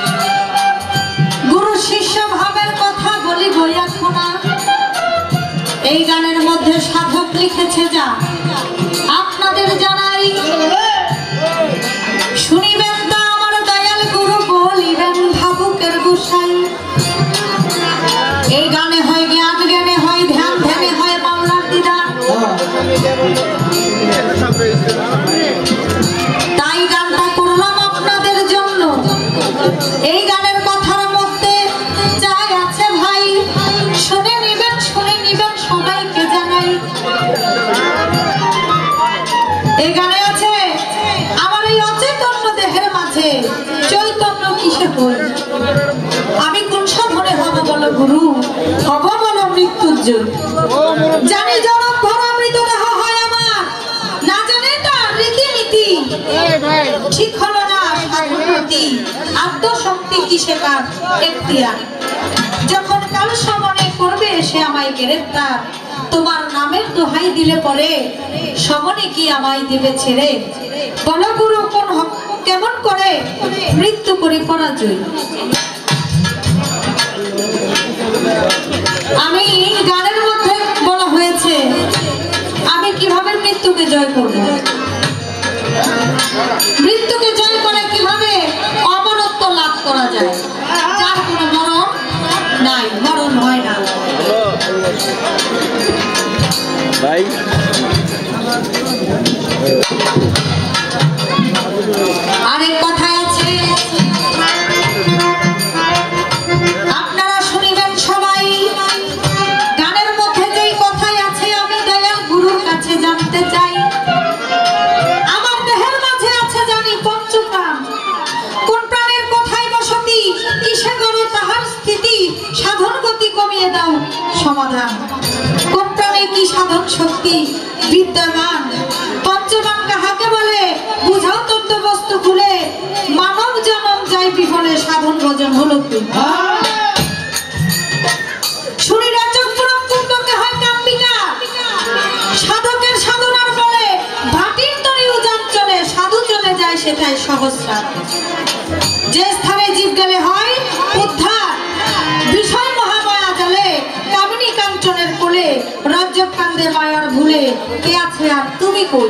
গুরু শিষ্য ভাবের কথা বলি বইয়া শোনা। এই গানের মধ্যে সাধক লিখেছে যা আপনাদের জানাই, শুনিবেন তা আমার দয়াল গুরু বলিবেন ভাবুকের গোসাই। এই গানে হয় জ্ঞান, জ্ঞানে হয় ধ্যান, ধ্যানে হয় মাওলার দিদার। তাই গানটা করলাম আপনাদের জন্য। এই গানের কথার মধ্যে যাই আছে ভাই শুনে নিবেন, শুনে নিবেন সবাইকে জানাই। এই গানে আছে আমার এই অচেতন্য দেহের মাঝে চৈতন্য কিসে বল, আমি কোন সাধনে হব বলো গুরু, হব বলো মৃত্যুর জন্য। জানি জনম ভরা মৃত দেহ হয় আমার, না জানে না রীতিনীতি ঠিক হলো না সাধনরতি, আত্মশক্তি কিসে কার এখতিয়ার। যখন কাল সমনে করবে এসে আমায় গ্রেফতার, তোমার নামের দোহাই দিলে পরে সমনে কি আমায় দিবে ছেড়ে। বলো গুরু কোন কেমন করে মৃত্যু করি পরাজয়। আমি গানের মধ্যে বলা হয়েছে আমি কিভাবে মৃত্যুকে জয় করব, মৃত্যুকে জয় করে কিভাবে অমরত্ব লাভ করা যায়, যার কোনো মরণ নাই, মরণ হয় না। ভাই আরেক কথায় আছে আপনারা শুনিবেন সবাই। গানের মধ্যে যেই কথাই আছে আমি দয়াল গুরুর কাছে জানতে চাই। আমার দেহের মাঝে আছে জানি পঞ্চপ্রাণ, কোন প্রাণের কোথায় বসতি, কিসে গড়ে তাহার স্থিতি, সাধন গতি কমিয়ে দাও সমাধান। কোন প্রাণে কি সাধন শক্তি বিদ্যমান, পঞ্চপ্রাণ কাহাকে বলে বুঝাও তত্ত্ব বস্তু খুলে, মানব জনম যাই বিফলে সাধন ভজন হলো কি। শুনিরা চক্রম কুণ্ডকে হয় কাম্বিকা, সাধকের সাধনার বলে ভাটির তরি উজান চলে, সাধু চলে যায় সেটাই সহস্রা। যে স্থানে জীব গেলে হয় উদ্ধার, বিষয় মহামায়া জালে, কামিনী কাঞ্চনের কোলে, রাজ্য কান্দে মায়ার ভুলে, কে আছে আর তুমি কই।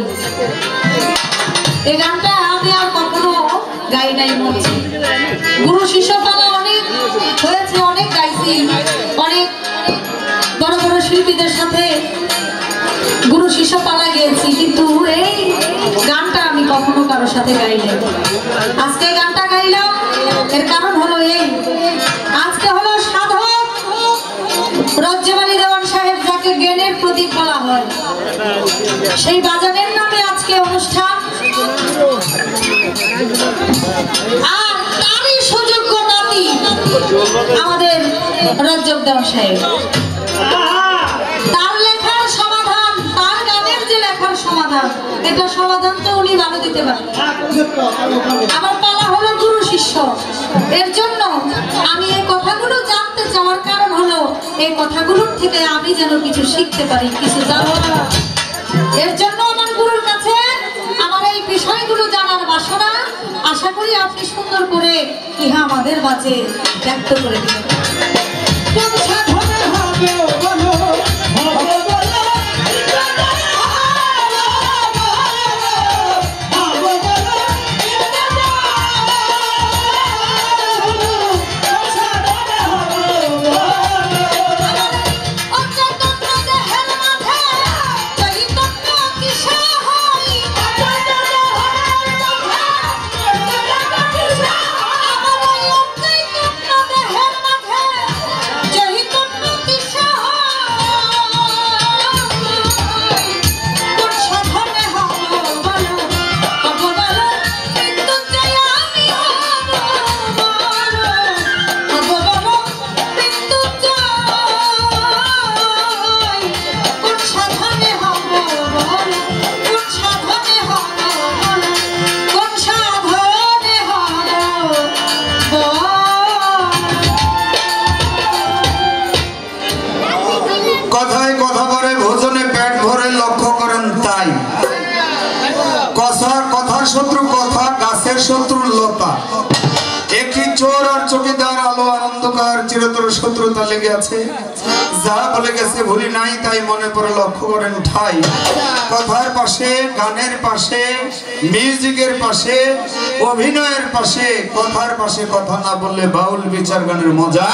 এই গানটা আমি আর কখনো গাই নাই বলছি। গুরু শিষ্য পালা অনেক হয়েছে, অনেক গাইছি, অনেক বড় বড় শিল্পীদের সাথে গুরু শিষ্য পালা গিয়েছি, কিন্তু এই গানটা আমি কখনো কারোর সাথে গাই নাই। আজকে গানটা গাইলাম এর কারণ হলো এই, আজকে হলো সাধক রজ্জবালী দেওয়ান সাহেব যাকে জ্ঞানের প্রতীক বলা হয়, সেই বাজানের নামে আজকে অনুষ্ঠান। আর তারই সুযোগ্য নাতি আমাদের রজ্জব দেওয়ান সাহেব। তার লেখার সমাধান, তার গানের যে লেখার সমাধান, এটা সমাধান তো উনি ভালো দিতে পারেন। আমার পালা হলো গুরু শিষ্য, এর জন্য আমি এই কথাগুলো জানতে চাওয়ার কারণ হলো এই কথাগুলোর থেকে আমি যেন কিছু শিখতে পারি, কিছু জানতে পারি। এর জন্য আমার গুরুর কাছে আমার এই বিষয়গুলো জানার বাসনা, আশা করি আপনি সুন্দর করে ইহা আমাদের মাঝে ব্যক্ত করে দিবেন। কোন সাধনে হবে বলো, হবে বলো, শত্রু কথা গাছের শত্রু লতা, একটি চোর আর চকিদার আলো আর অন্ধকার চিরতর শত্রুতা লেগে আছে। যা বলে গেছে ভুলি নাই, তাই মনে পড়ে লক্ষ্য করেন ঠাই। কথার পাশে, গানের পাশে, মিউজিকের পাশে, অভিনয়ের পাশে, কথার পাশে কথা না বললে বাউল বিচার গানের মজা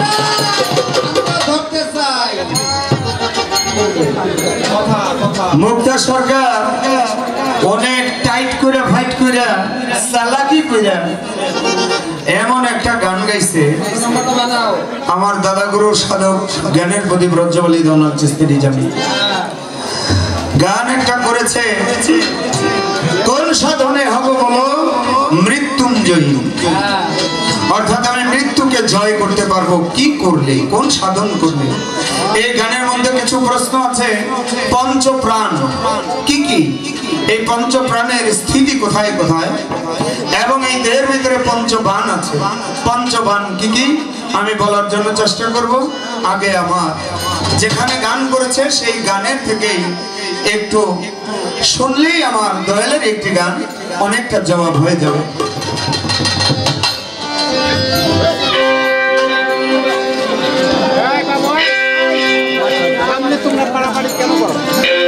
ধরতে চাই। মুক্তা সরকার অনেক টাইট করে ফাইট করে চালাকি করে এমন একটা গান গাইছে, আমার দাদা গুরু সাধক জ্ঞানের প্রদীপ রজ্জবলী দনাল চিস্তি জানি গান একটা করেছে। কোন সাধনে হব বলো মৃত্যুঞ্জয়ী, অর্থাৎ আমি মৃত্যুকে জয় করতে পারবো কি করলে, কোন সাধন করলে। এই গানের মধ্যে কিছু প্রশ্ন আছে। পঞ্চপ্রাণ কি কি, এই পঞ্চপ্রাণের স্থিতি কোথায় কোথায়, এবং এই দেহের ভিতরে পঞ্চবান আছে, পঞ্চবান কি কি আমি বলার জন্য চেষ্টা করব। আগে আমার যেখানে গান করেছে সেই গানের থেকেই একটু শুনলেই আমার দয়ালের একটি গান অনেকটা জবাব হয়ে যাবে। তোমরা পাড়াপাড়ি কেন করো?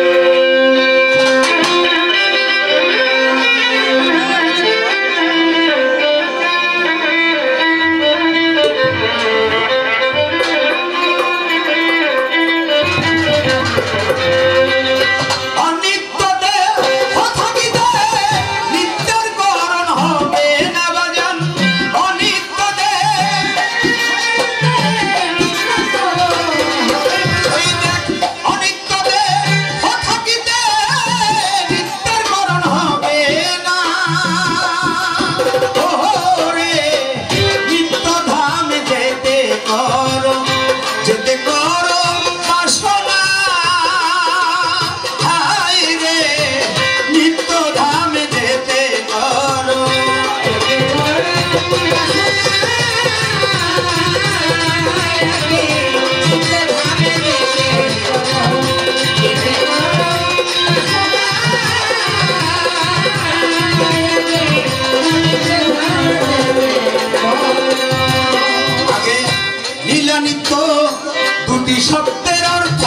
শব্দের অর্থ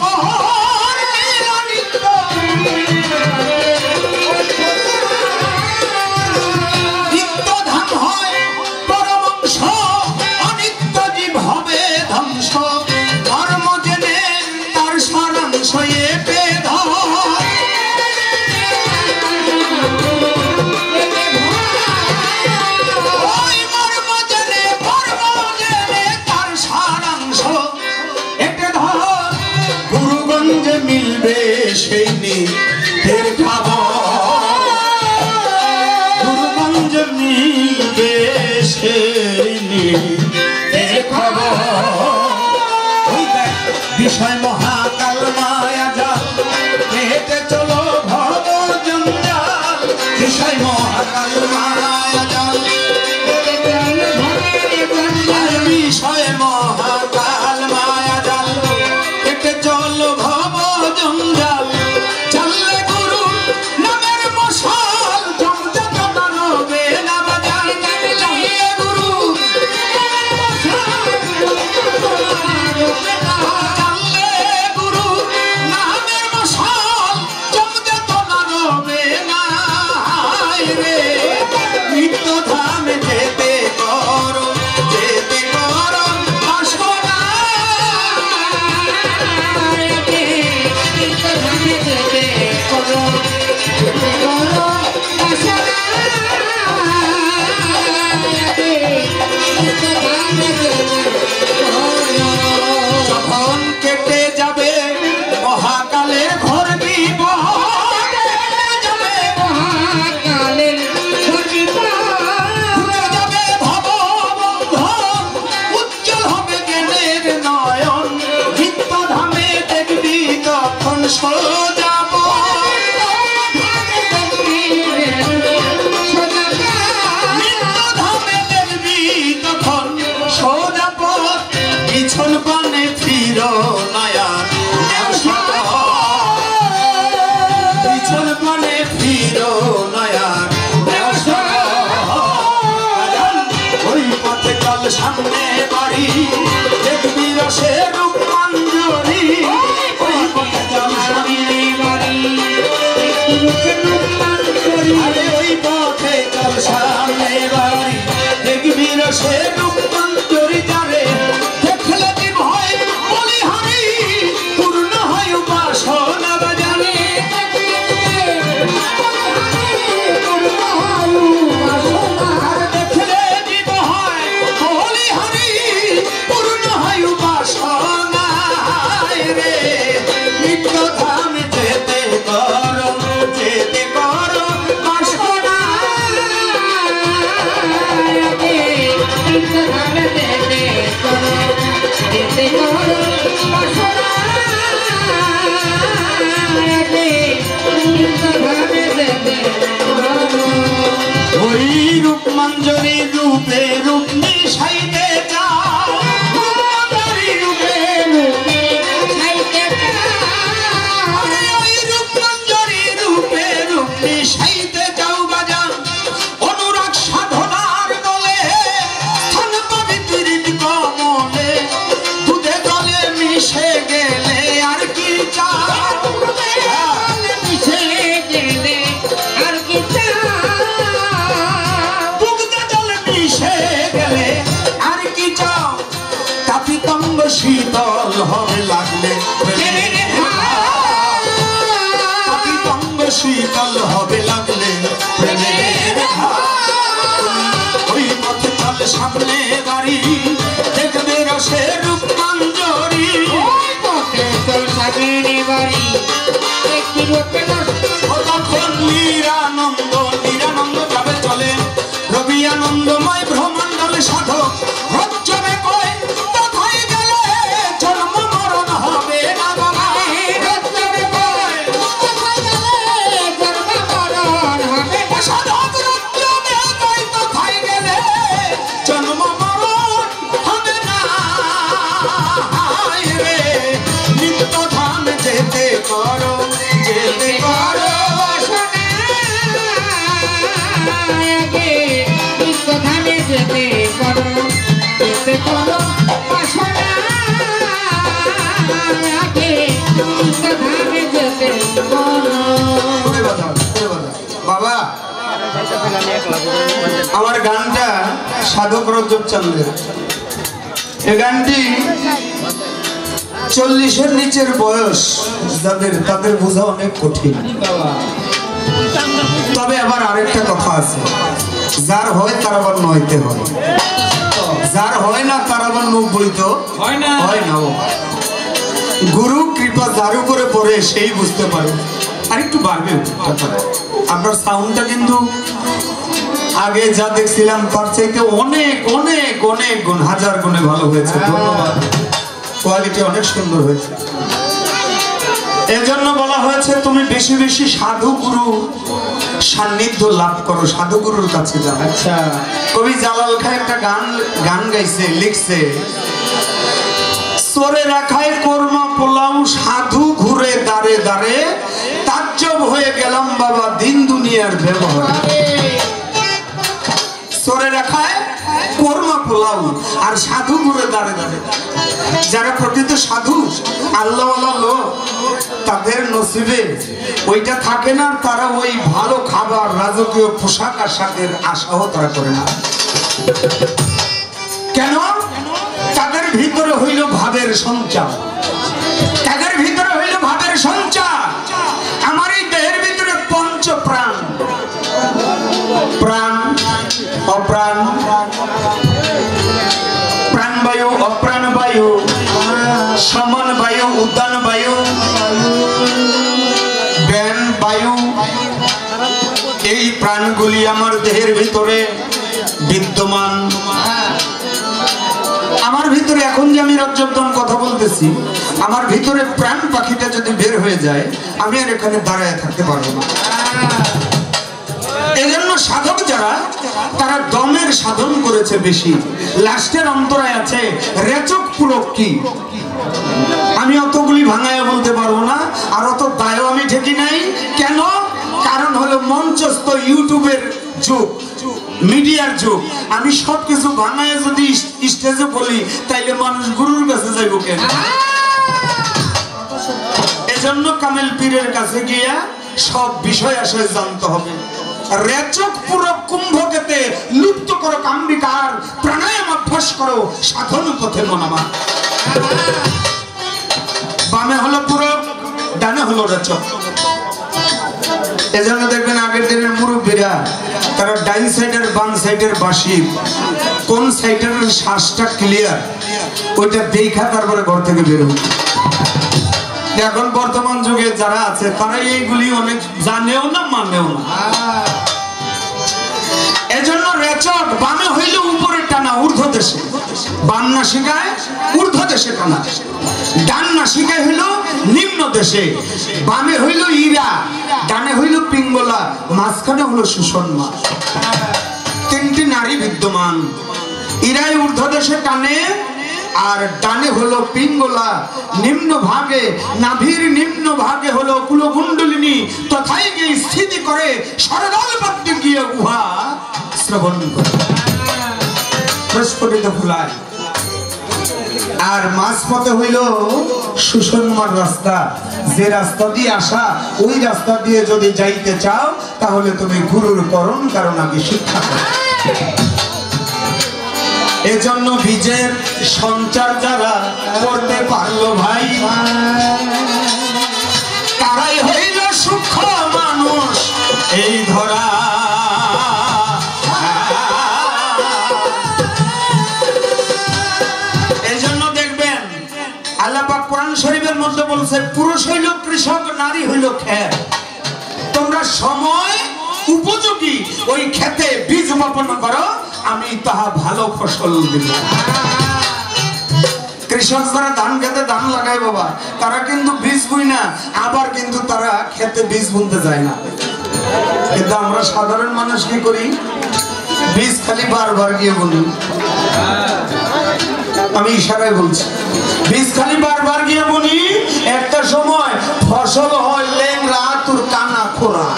নিত্যধাম হয় পরমাংশ, অনিত্য জীব হবে ধ্বংস। ধর্ম জেনে তার সারাংশ এ বেদ, ওই মর্ম জেনে কর্ম জেনে তার সারাংশ। সামনে বাড়ি দেখবি রসে রূপ মঞ্জুরি ওই পথে চল সামনে বাড়ি আরে ওই পথে চল সামনে বাড়ি দেখবি রসে রূপ মঞ্জুরি যারে দেখলে কি ভয় বলি হারি পূর্ণ হয় উপাসনা বাজারে ওই রূপ মঞ্জরি রূপে রূপ মিশাইতে যাও মঞ্জরি রূপে রূপে মিশাইতে যাও ওই রূপ মঞ্জরি রূপে রূপ মিশাইতে যাও বাজান অনুরাগ সাধনার দলে স্থান পাবি তুই কমলে দুধে জলে মিশে গেলে আর কি চাও মিশে গেলে আর কি চাও শীতল হবে লাগলে শীতল হবে লাগলে ওই পথে চল সামনে বাড়ি দেখবে রসে রূপ মঞ্জরি পথে চল সামনে বাড়ি তখন নিরানন্দ নিরানন্দ যাবে চলে রবি আনন্দময় ভ্রমণ্ডলে সাধক রজ্জবে কয় বাবা আমার গানটা সাধক রজব চন্দ্রের এই গানটি চল্লিশের নিচের বয়স যাদের তাদের বোঝা অনেক কঠিন তবে আবার আরেকটা কথা আছে যার হয় তার আবার নয়তে হয় যার হয় না তার আবার নব্বই তো হয় না হয় না গুরু কৃপা যার উপরে পড়ে সেই বুঝতে পারে আর একটু বাড়বে আপনার সাউন্ডটা কিন্তু আগে যা দেখছিলাম তার চাইতে অনেক অনেক অনেক গুণ হাজার গুণে ভালো হয়েছে ধন্যবাদ কোয়ালিটি অনেক সুন্দর হয়েছে এজন্য বলা হয়েছে তুমি বেশি বেশি সাধু গুরু সান্নিধ্য লাভ করো সাধু গুরুর কাছে যাও আচ্ছা কবি জালাল খান একটা গান গান গাইছে লিখছে সরে রাখায় কর্ম পোলাও সাধু ঘুরে দাঁড়ে দাঁড়ে তাজ্জব হয়ে গেলাম বাবা দিন দুনিয়ার ব্যবহারে সরে রাখায় কর্ম পোলাও আর সাধু ঘুরে দাঁড়ে দাঁড়ে যারা প্রকৃত সাধু আল্লাহওয়ালা লোক তাদের নসিবে ওইটা থাকে না তারা ওই ভালো খাবার রাজকীয় পোশাক আশাকের আশাও তারা করে না কেন তাদের ভিতরে হইল ভাবের সঞ্চার তাদের ভিতরে হইল ভাবের সঞ্চার আমার এই দেহের ভিতরে পঞ্চ প্রাণ প্রাণ অপ্রাণ প্রাণবায়ু অপ্রাণ বায়ু সমান বায়ু উদ্যান বায়ু জ্ঞান বায়ু এই প্রাণগুলি আমার দেহের ভিতরে বিদ্যমান আমার ভিতরে এখন যে আমি রজ্জবদন কথা বলতেছি আমার ভিতরে প্রাণ পাখিটা যদি বের হয়ে যায় আমি আর এখানে দাঁড়ায় থাকতে পারবো না এজন্য সাধক যারা তারা দমের সাধন করেছে বেশি লাস্টের অন্তরায় আছে রেচক পুরক কি আমি অতগুলি ভাঙায় বলতে পারবো না আর অত দায়ও আমি ঠেকি নাই কেন কারণ হলো মঞ্চস্থ ইউটিউবের যুগ মিডিয়ার যুগ। আমি সবকিছু ভাঙায় যদি স্টেজে বলি তাইলে মানুষ গুরুর কাছে যাইব কেন? এজন্য কামেল পীরের কাছে গিয়া সব বিষয় আসে জানতে হবে। রেচক পুরো কুম্ভকেতে লুপ্ত করো কাম্বিকার, প্রাণায়াম অভ্যাস করো সাধন পথে মনামা। বামে হলো পুরো, ডানে হলো রেচক। এজন্য দেখবেন আগের দিনের মুরব্বীরা তারা ডাইন সাইডের বাম সাইডের বাঁশি কোন সাইডের শ্বাসটা ক্লিয়ার ওইটা দেখা তারপরে ঘর থেকে বেরো। এখন বর্তমান যুগে যারা আছে তারা এইগুলি অনেক জানেও না মানেও না। এজন্য রেচক বামে হইলে উপরে টানা ঊর্ধ্ব দেশে, বাম নাসিকায় ঊর্ধ্ব দেশে টানা, ডান নাসিকায় হইল নিম্ন দেশে। বামে হইল ইরা, ডানে হইল পিঙ্গলা, মাঝখানে হলো সুষমা। তিনটি নারী বিদ্যমান। ইরাই ঊর্ধ্ব দেশে টানে আর ডানে হলো পিঙ্গলা, নিম্ন ভাগে নাভির নিম্ন ভাগে হলো কুলকুণ্ডলিনী, তথায় গিয়ে স্থিতি করে সরদল পদ্মে গিয়ে উহা শ্রবণ করে প্রস্ফুটিত ফুলায়। আর মাঝপথে হইল সুষমার রাস্তা, যে রাস্তা দিয়ে আসা ওই রাস্তা দিয়ে যদি যাইতে চাও তাহলে তুমি গুরুর করণ কারণ আগে শিক্ষা করো। এজন্য বীজের সঞ্চার যারা করতে পারলো ভাই তারাই হইল সূক্ষ্ম মানুষ এই ধরা। এজন্য দেখবেন আল্লাহ পাক কোরআন শরীফের মধ্যে বলছে পুরুষ হইল কৃষক, নারী হইল ক্ষেত। তোমরা সময় উপযোগী ওই ক্ষেতে বীজ বপন করো, আমি তাহা ভালো ফসল দিব। কৃষক যারা ধান খেতে ধান লাগায় বাবা, তারা কিন্তু বীজ বুই না, আবার কিন্তু তারা খেতে বীজ বুনতে যায় না। কিন্তু আমরা সাধারণ মানুষ কি করি, বীজ খালি বারবার গিয়ে বুনি। আমি ইশারায় বলছি, বীজ খালি বারবার গিয়ে বুনি, একটা সময় ফসল হয় লেংরা তোর কানা খোরা।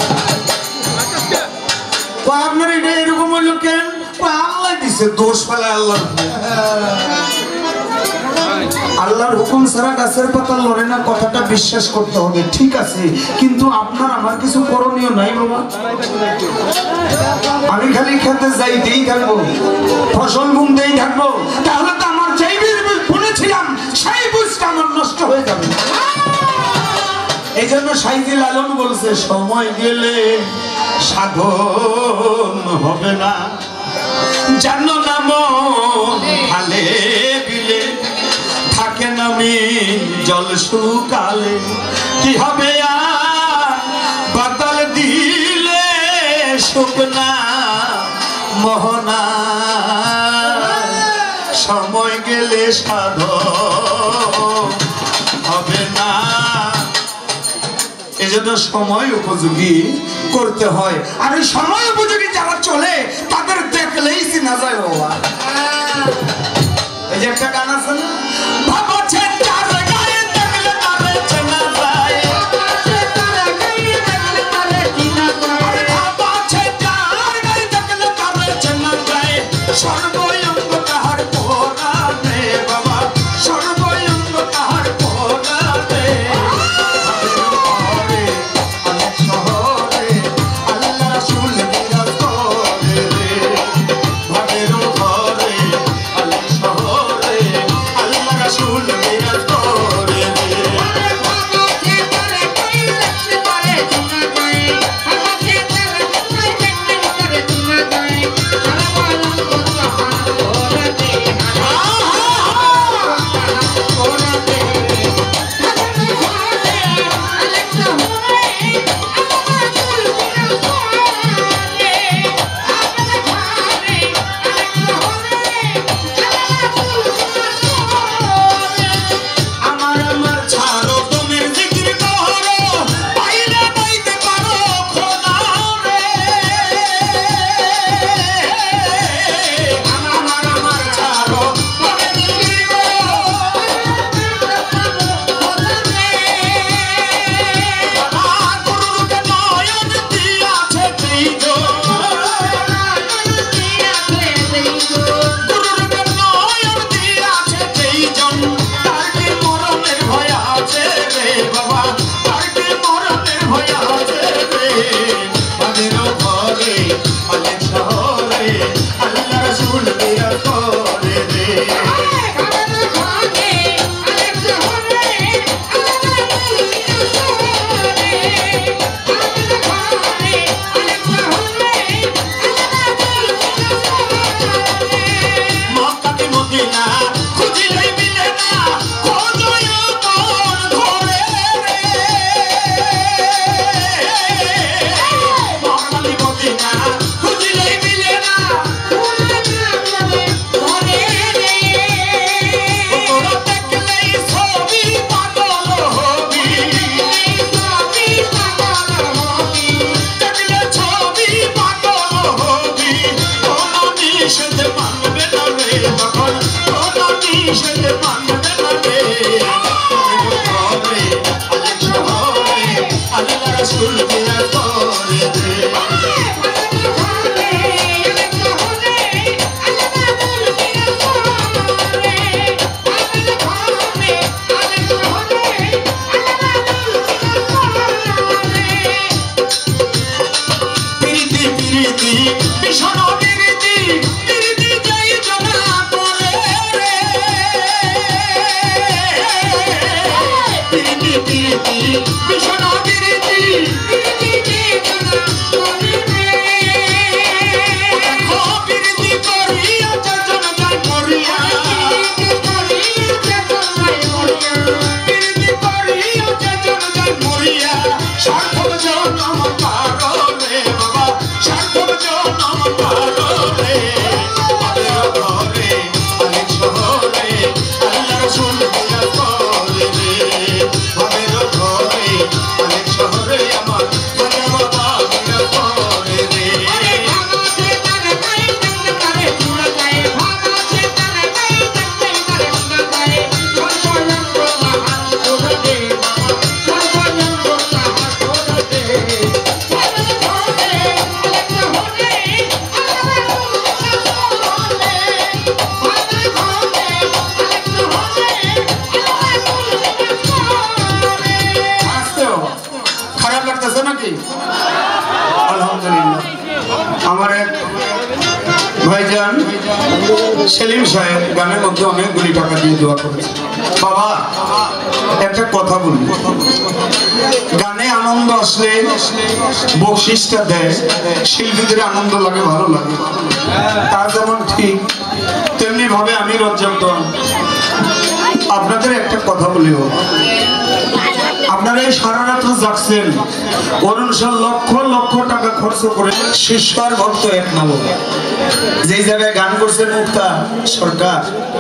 আপনার এটা এরকম হইল কেন? আল্লাহ দিছে, দোষ ফেলে আল্লাহ। আল্লাহর হুকুম ছাড়া গাছের পাতা লড়ে না, কথাটা বিশ্বাস করতে হবে, ঠিক আছে, কিন্তু আপনার আমার কিছু করণীয় নাই বাবা। আমি খালি খেতে যাইতেই থাকবো, ফসল বুনতেই থাকবো, তাহলে তো আমার যেই বীজ বুনেছিলাম সেই বীজটা আমার নষ্ট হয়ে যাবে। এই জন্য সাইজি লালন বলছে সময় গেলে সাধন হবে না, জানো না মন ভালে বিলে থাকে নামি জল শুকালে, কি হবে আর বাদল দিলে শুকনা মোহনা, সময় গেলে সাধন হবে না। এজন্য সময় উপযোগী করতে হয়, আর এই সময় উপযোগী যারা চলে তাদের দেখলেই চিনা যায় বাবা। এই যে একটা গান আছে না, বাবা ছেটার গায়ে দেখলে তারে চেনা যায়, বাবা ছেটার গায়ে দেখলে তারে চেনা যায়, সর্বঙ্গ তাহার পোড়াতে বাবা, সর্বঙ্গ তাহার পোড়াতে। আল্লাহ রাসূল বিরাজ করে রে সেলিম সাহেব গানের মধ্যে অনেকগুলি টাকা দিয়ে দোয়া করেছে বাবা একটা কথা বলি গানে আনন্দ আসলে বকশিসটা দেয় শিল্পীদের আনন্দ লাগে ভালো লাগে তা যেমন ঠিক তেমনি ভাবে আমি রজ্জাবদন আপনাদের একটা কথা বলি আপনারা এই সারা রাত্র জাগছেন অরুণশাল লক্ষ লক্ষ টাকা খরচ করে শিষ্যর ভক্ত এক নাম যে জায়গায় গান করছেন মুক্তা সরকার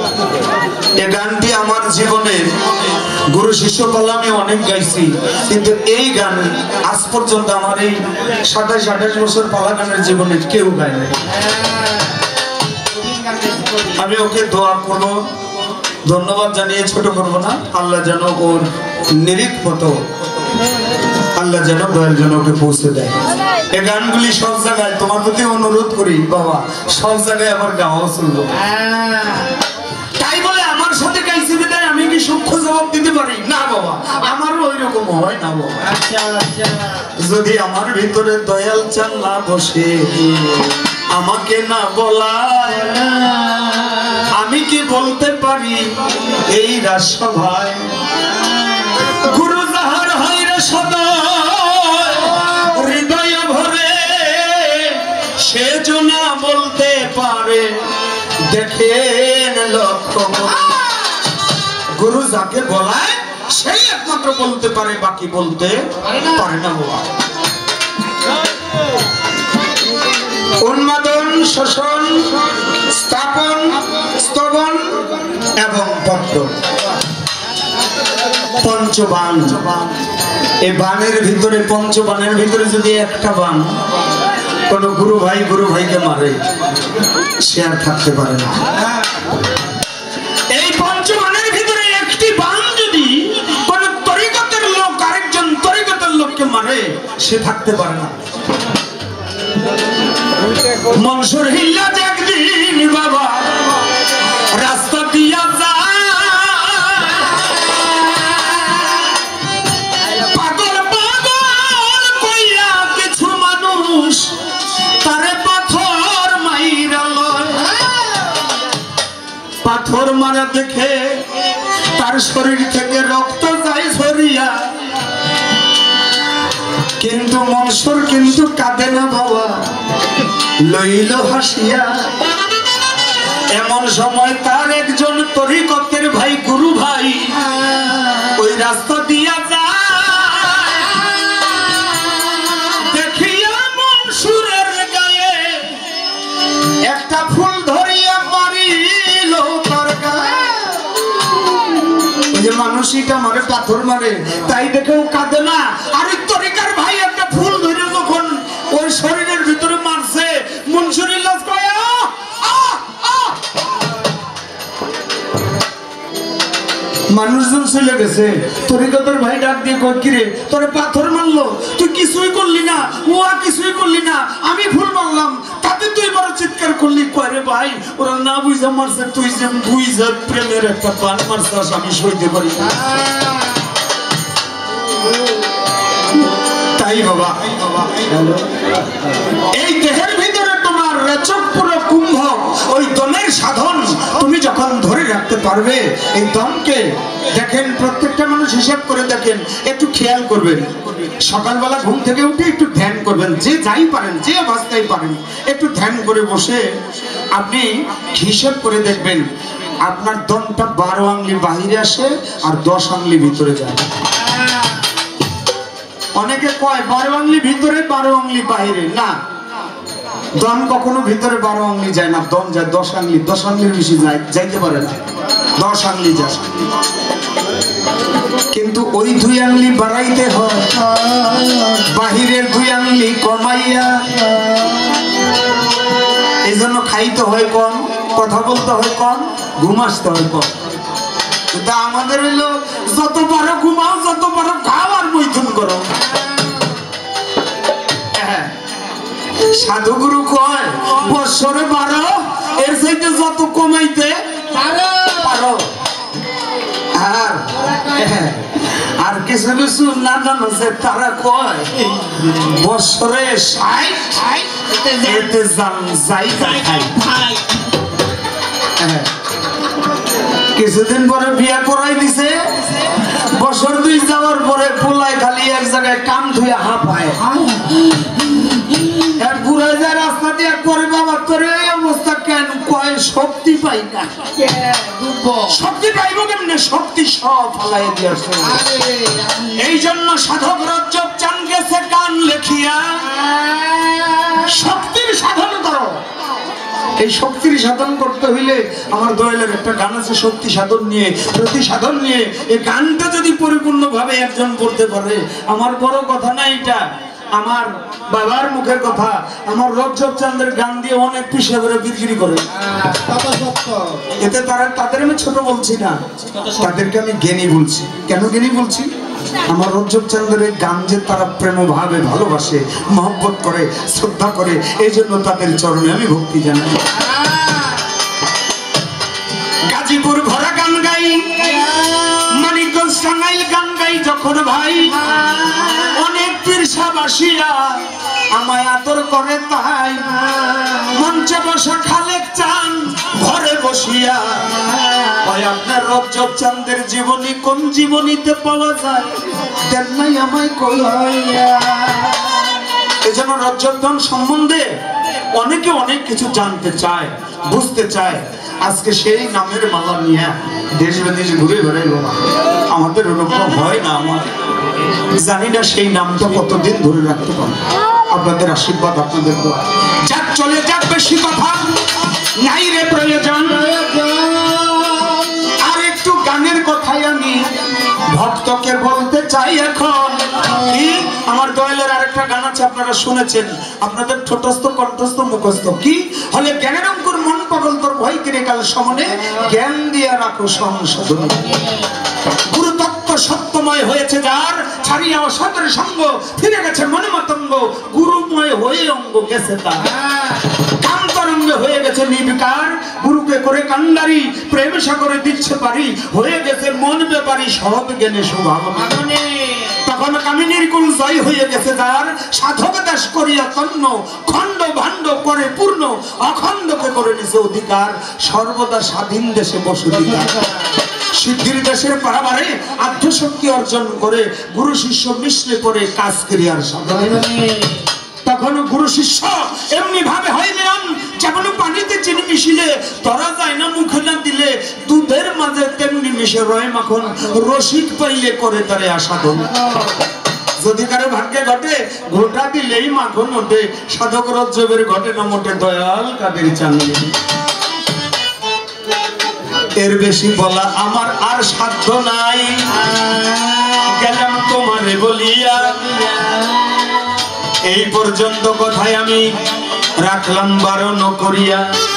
এই গানটি আমার জীবনে গুরু শিষ্য পাল্লা আমি অনেক গাইছি কিন্তু এই গান আজ পর্যন্ত আমার এই সাতাশ আঠাশ বছর পালা গানের জীবনে কেউ গায় না আমি ওকে দোয়া করবো ধন্যবাদ জানিয়ে ছোট করবো না আল্লাহ যেন ওর নিরিখ মতো আল্লাহ যেন দয়াল যেন ওকে পৌঁছে দেয় এই গানগুলি সব জায়গায় তোমার প্রতি অনুরোধ করি বাবা সব জায়গায় আমার গাওয়া চললো তাই বলে আমার সাথে গাইছি বিদায় আমি কি সূক্ষ্ম জবাব দিতে পারি না বাবা আমারও ওই রকম হয় না বাবা যদি আমার ভিতরে দয়াল চান না বসে আমাকে না বলায় আমি কি বলতে পারি এই রাজসভায় গুরু যাহার হয় রে সদা হৃদয় ভরে সে জনা বলতে পারে দেখেন লক্ষ্য গুরু যাকে বলায় সেই একমাত্র বলতে পারে বাকি বলতে পারে না বাবা উন্মাদন শোষণ স্থাপন স্তবন এবং পদ্ম পঞ্চবান এই বানের ভিতরে পঞ্চবানের ভিতরে যদি একটা বান কোন গুরু ভাই গুরু ভাইকে মারে সে আর থাকতে পারে না এই পঞ্চবানের ভিতরে একটি বান যদি কোন তরিকতের লোক আরেকজন তরিকতের লোককে মারে সে থাকতে পারে না মনসুর হিল্লাত একদিন বাবা রাস্তা দিয়া যায় পাগল পাগল কইয়া কিছু মানুষ তারে পাথর মাইরা লয় পাথর মারা দেখে তার শরীর থেকে রক্ত যায় ঝরিয়া, কিন্তু মনসুর কিন্তু কাঁদে না বাবা, লইল হাসিয়া। এমন সময় তার একজন তরিকতের ভাই, গুরু ভাই, ওই রাস্তা দিয়া যায়, দেখিয়া মনসুরের গায়ে একটা ফুল ধরিয়া মারিল তার গায়ে। ওই যে মানুষটা মারে, পাথর মারে, তাই দেখেও কাঁদে না। আর ওই তরিকার ভাই একটা ফুল ধরে যখন ওই শরীরের ভিতরে মারছে, মনসুরের লাশ কয় মানুষজন চলে গেছে। তরিকতের ভাই ডাক দিয়ে কয়, কিরে তোরে পাথর মারলো, তুই কিছুই করলি না, ও কিছুই করলি না, আমি ফুল মারলাম, তাতে তুই বড় চিৎকার করলি। কয় রে ভাই, ওরা না বুঝা মারছে, তুই যে বুঝা প্রেমের একটা পান মারছাস, আমি সইতে পারি না। তাই বাবা, এই দেহের ভিতরে তোমার রেচক পুরো কুম্ভ, ওই দমের সাধন তুমি যখন ধরে রাখতে পারবে, এই দমকে দেখেন প্রত্যেকটা মানুষ হিসাব করে দেখেন, একটু খেয়াল করবেন। সকালবেলা ঘুম থেকে উঠে একটু ধ্যান করবেন, যে যাই পারেন, যে অবস্থায় পারেন, একটু ধ্যান করে বসে আপনি হিসাব করে দেখবেন আপনার দমটা বারো আঙ্গুলি বাহিরে আসে আর দশ আঙ্গুলি ভিতরে যায়। অনেকে কয় বারো আঙ্গুলি ভিতরে, বারো আঙ্গুলি বাহিরে। না, দম কখনো ভিতরে বারো আঙ্গুলি যায় না, দম যায় দশ আঙ্গুলি, দশ আঙ্গুলির বেশি যায় যাইতে পারে না, দশ আঙ্গুলি যায়। কিন্তু ওই দুই আঙ্গুলি বাড়াইতে হয়, বাহিরের দুই আঙ্গুলি কমাইয়া। এই জন্য খাইতে হয় কম, কথা বলতে হয় কম, ঘুম আসতে হয় কম। কিন্তু আমাদের হইলো যত পারো ঘুমাও, যত পারো খাও আর মৈথুন করো। সাধুগুরু কয় বছরে বারো, এর চাইতে যত কমাইতে পারো। আর আর কিছু কিছু না জানো যে তারা কয় বছরে ষাট, এতে যাই খাই। কিছুদিন পরে বিয়া করাই দিছে, বছর দুই যাওয়ার পরে পোলায় খালি এক জায়গায় কাম ধুয়ে হাঁপায়। বুড়া যায় রাস্তা দিয়ে করে, বাবা তোর এই অবস্থা কেন? কয় শক্তি পাই না। শক্তি পাইব কেমনে? শক্তি সব ফালাই দিয়েছে। এই জন্য সাধক রজ্জব চান গেছে গান লেখিয়া, শক্তির সাধন করো। এই শক্তির সাধন করতে হইলে আমার দয়ালের একটা গান আছে, শক্তি সাধন নিয়ে, প্রতি সাধন নিয়ে। এই গানটা যদি পরিপূর্ণ ভাবে একজন বলতে পারে, আমার বড় কথা না, এটা আমার বাবার মুখের কথা। আমার রজ্জব চাঁদের গান দিয়ে অনেক পিছিয়ে করে বিক্রি করে। এতে তারা, তাদের আমি ছোট বলছি না, তাদেরকে আমি জ্ঞানী বলছি। কেন জ্ঞানী বলছি? আমার রজ্জব চাঁদের গান যে তারা প্রেম ভাবে ভালোবাসে, মহব্বত করে, শ্রদ্ধা করে, এই জন্য তাদের চরণে আমি ভক্তি জানাই। গাজীপুর ভরা গান গাই, মানিকগঞ্জ টাঙ্গাইল গান গাই যখন ভাই, অনেক পীরসা বাসিয়া আমায় আদর করে, তাই মঞ্চে বসা খালেক চান ঘরে বসিয়া ভাই আপনার রজ্জব চাঁদের জীবনী কোন জীবনীতে পাওয়া যায়, দেন নাই আমায় কইয়া। এই জন্য রজ্জব চাঁদ সম্বন্ধে অনেকে অনেক কিছু জানতে চায়, বুঝতে চায়। আজকে সেই নামের মালা নিয়ে দেশ বিদেশ ঘুরে বেড়াইল না, আমাদের ওরকম হয় না। আমার জানি না সেই নামটা কতদিন ধরে রাখতে পারবো। আপনাদের আশীর্বাদ, আপনাদের দোয়া। যাক চলে যাক, বেশি কথা নাই রে প্রয়োজন। আর একটু গানের কথাই আমি ভক্তকে বলতে চাই এখন। কি আমার দয়ালের আরেকটা গান আছে, আপনারা শুনেছেন, আপনাদের ঠোঁটস্থ কণ্ঠস্থ মুখস্থ। কি হলে জ্ঞানের অঙ্কুর মন পাগল তোর ভয় কিনে কাল সমনে, জ্ঞান দিয়া রাখো সংশোধন। গুরু তত্ত্ব সত্যময় হয়েছে যার, ছাড়িয়া অসতের সঙ্গ, ফিরে গেছে মনে মতঙ্গ, গুরুময় হয়ে অঙ্গ গেছে তার। কান্তরঙ্গে হয়ে গেছে নির্বিকার, গুরুকে করে কান্ডারি, প্রেম সাগরে দিচ্ছে পারি, হয়ে গেছে মন ব্যাপারী, সব জ্ঞানে স্বভাব। তখন কামিনীর কুল জয় হয়ে গেছে তার সাধক দাস করিয়া তন্ন খণ্ড ভাণ্ড করে পূর্ণ অখণ্ডকে করে নিছে অধিকার সর্বদা স্বাধীন দেশে বসতিকার সিদ্ধির দেশের পারাবারে আত্মশক্তি অর্জন করে গুরু শিষ্য মিশ্রে করে কাজ ক্রিয়ার সাধনে তখন গুরু শিষ্য এমনি ভাবে হয় নিয়ম যেমন পানিতে চিনি মিশিলে ধরা যায় না মুখে না দিলে দুধের মাঝে তেমনি মিশে রয় মাখন রসিক পাইলে করে তারে আসাধন যদি কারো ভাগ্যে ঘটে ঘোটা দিলেই মাখন ওঠে সাধক রজ্জবের ঘটে না মোটে দয়াল কাদের চাঁদনি এর বেশি বলা আমার আর সাধ্য নাই গেলাম তোমারে বলিয়া এই পর্যন্ত কথায় আমি রাখলাম বারণ করিয়া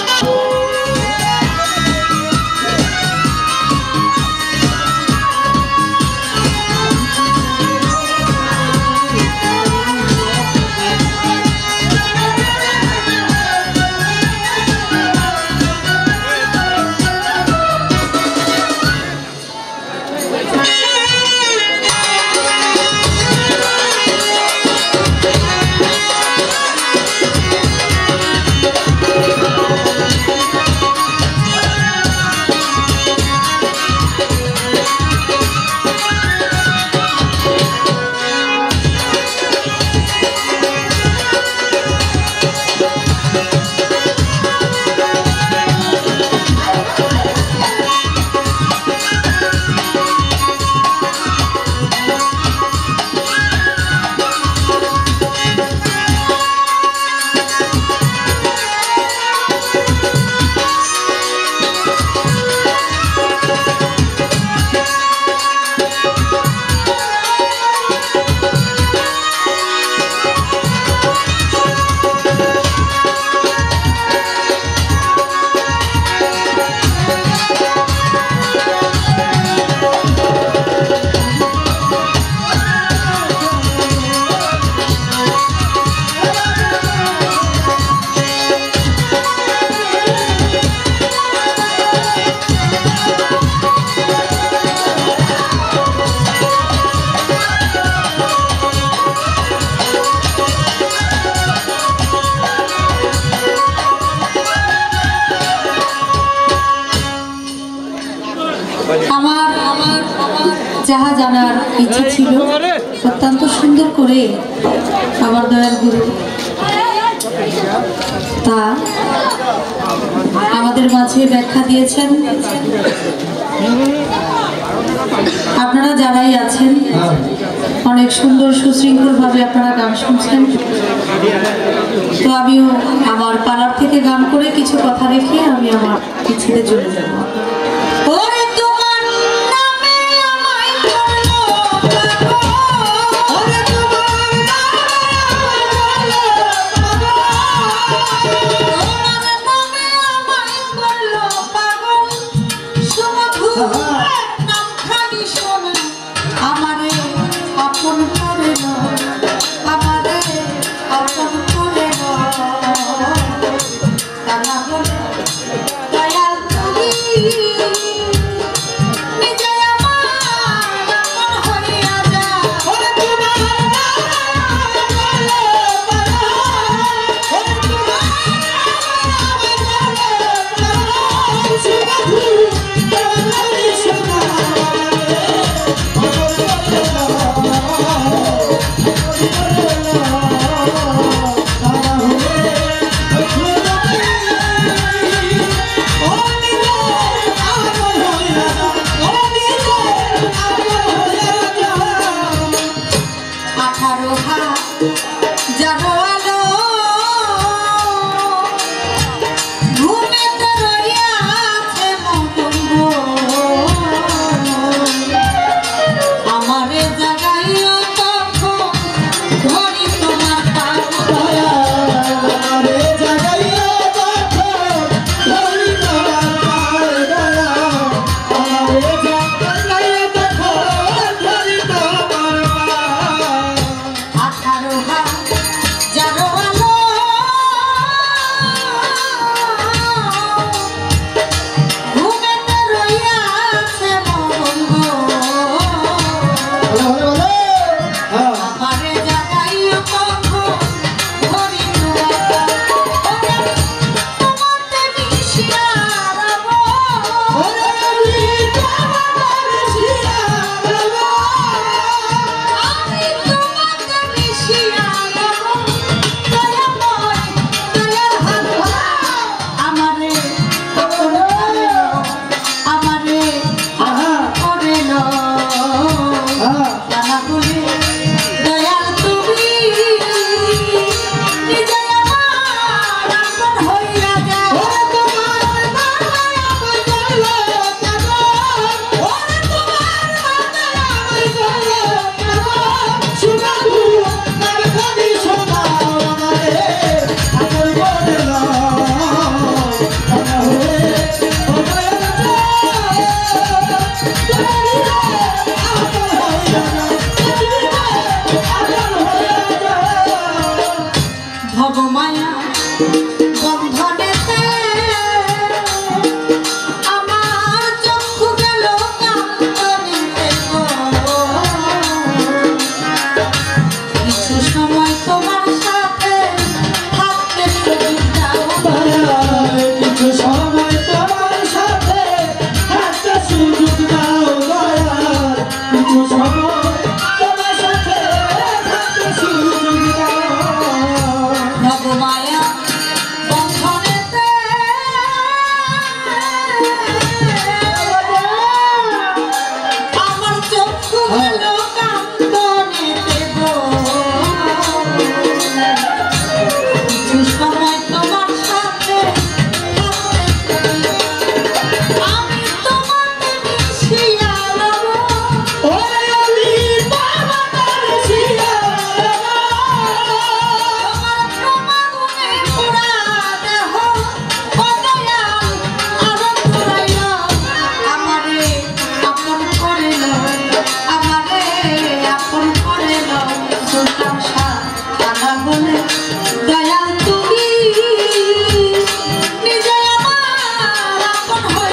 আমার আমার যাহা জানার ইচ্ছে ছিল অত্যন্ত সুন্দর করে আমার দয়ার গুরু তা আমাদের মাঝে ব্যাখ্যা দিয়েছেন। আপনারা যারাই আছেন অনেক সুন্দর সুশৃঙ্খল ভাবে আপনারা গান শুনছেন। তো আমিও আমার পাড়ার থেকে গান করে কিছু কথা রেখে আমি আমার পিছিয়ে চলে যাব। দয়াল তুমি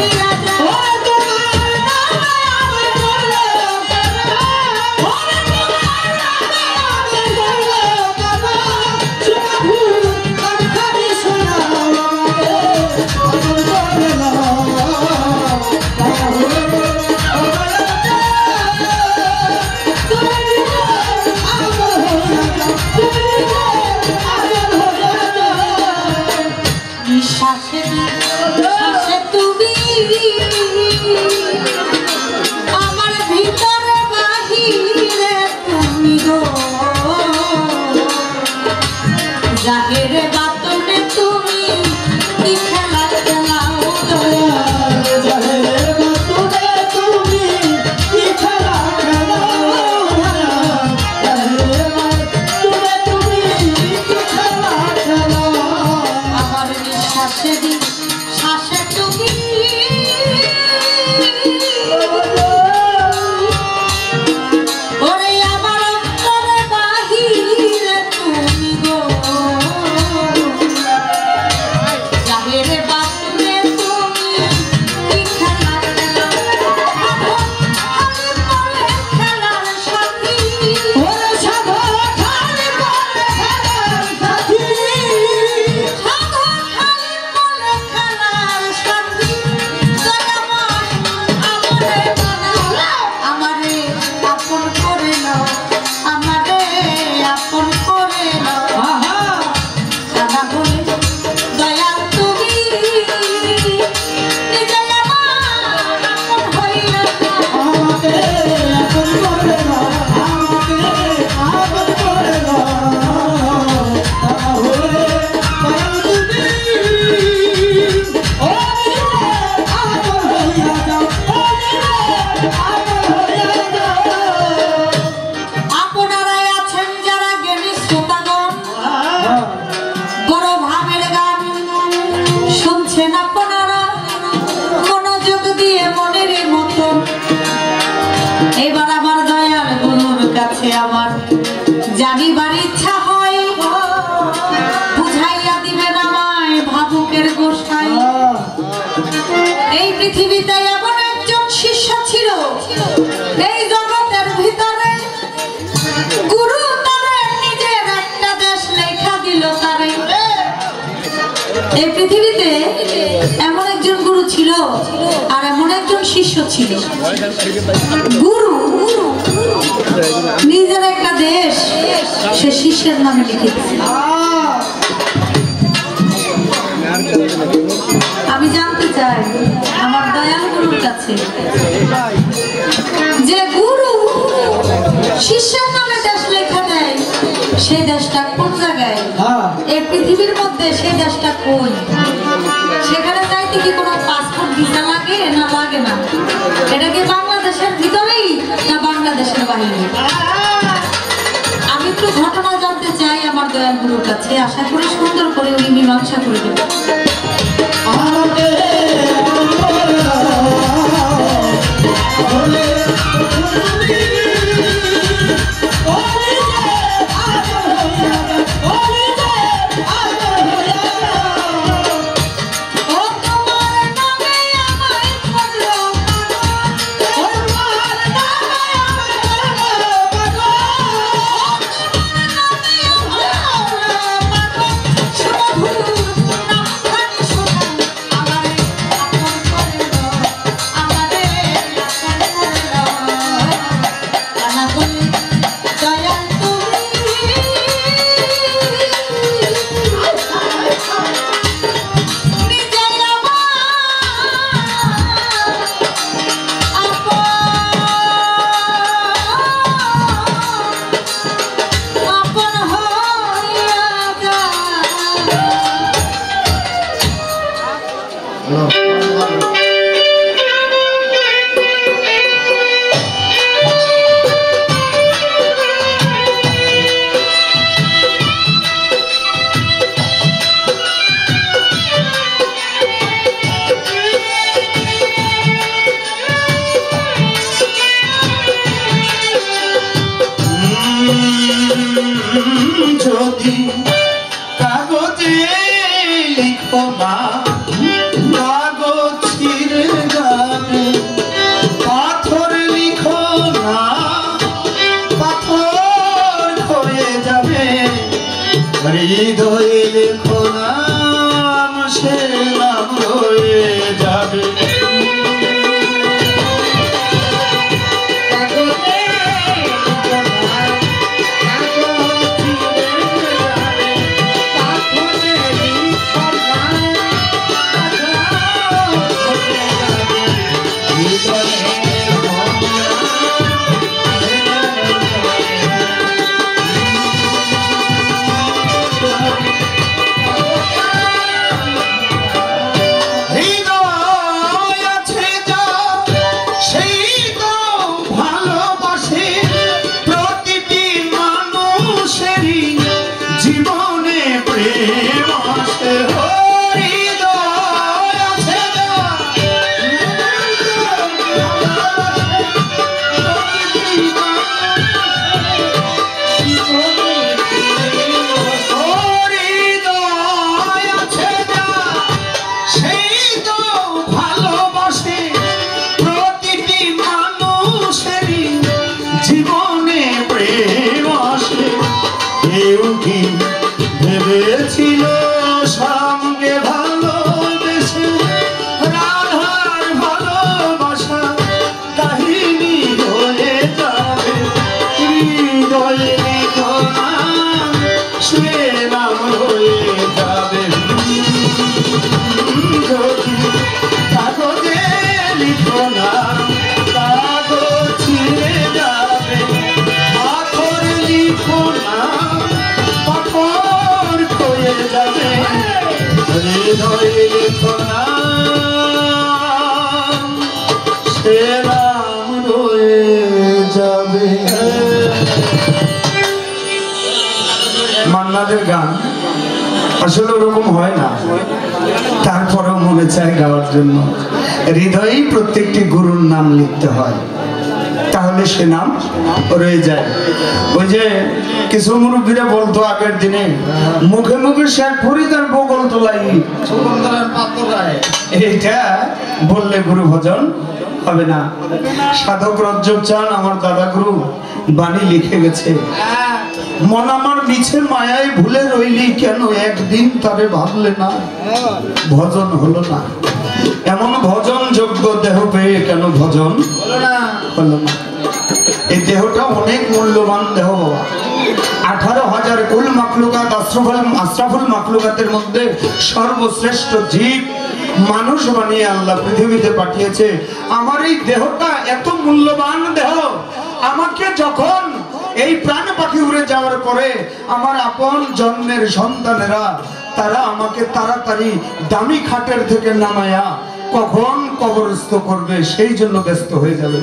गुरु निजेर एक देश से शिष्यर नामे लिखे আমি জানতে চাই আমার দয়াল গুরুর কাছে যে গুরু শিষ্যের নামে দেশ লেখা দেয় সেই দেশটা কোন জায়গায় এই পৃথিবীর মধ্যে সেই দেশটা কই সেখানে যাইতে কি কোনো পাসপোর্ট ভিসা লাগে না লাগে না এটা কি বাংলাদেশের ভিতরেই না বাংলাদেশের বাইরে আমি একটু ঘটনা জানতে চাই আমার দয়াল গুরুর কাছে আশা করি সুন্দর করে উনি মীমাংসা করে দেবেন কাগজে লিখো না কাগজ হৃদয়ে লেখো নাম, সে নাম রয়ে যাবে। মান্নাদের গান আসলে ওরকম হয় না, তারপরেও মনে চায় গাওয়ার জন্য। হৃদয়েই প্রত্যেকটি গুরুর নাম লিখতে হয়, তাহলে সে নাম রয়ে যায়। ওই যে কিছু মুরব্বীরা বলতো আগের দিনে, মুখে মুখে শেখ ফরিদ আর বগল তোলাই এইটা বললে গুরু ভজন হবে না। সাধক রজ্জব চান আমার দাদা গুরু বাণী লিখে গেছে, মন আমার মিছে মায়ায় ভুলে রইলি কেন, একদিন তারে ভাবলে না, ভজন হলো না। এমন ভজন যোগ্য দেহ পেয়ে কেন ভজন হলো না হলো না। এই দেহটা অনেক মূল্যবান দেহ বাবা। আঠারো হাজার কুল মাকলুকাত আশরাফুল আশরাফুল মাকলুকাতের মধ্যে সর্বশ্রেষ্ঠ জীব মানুষ বানিয়ে আল্লাহ পৃথিবীতে পাঠিয়েছে। আমার এই দেহটা এত মূল্যবান দেহ, আমাকে যখন এই প্রাণ পাখি উড়ে যাওয়ার পরে আমার আপন জন্মের সন্তানেরা তারা আমাকে তাড়াতাড়ি দামি খাটের থেকে নামায়া কখন কবরস্থ করবে সেই জন্য ব্যস্ত হয়ে যাবে।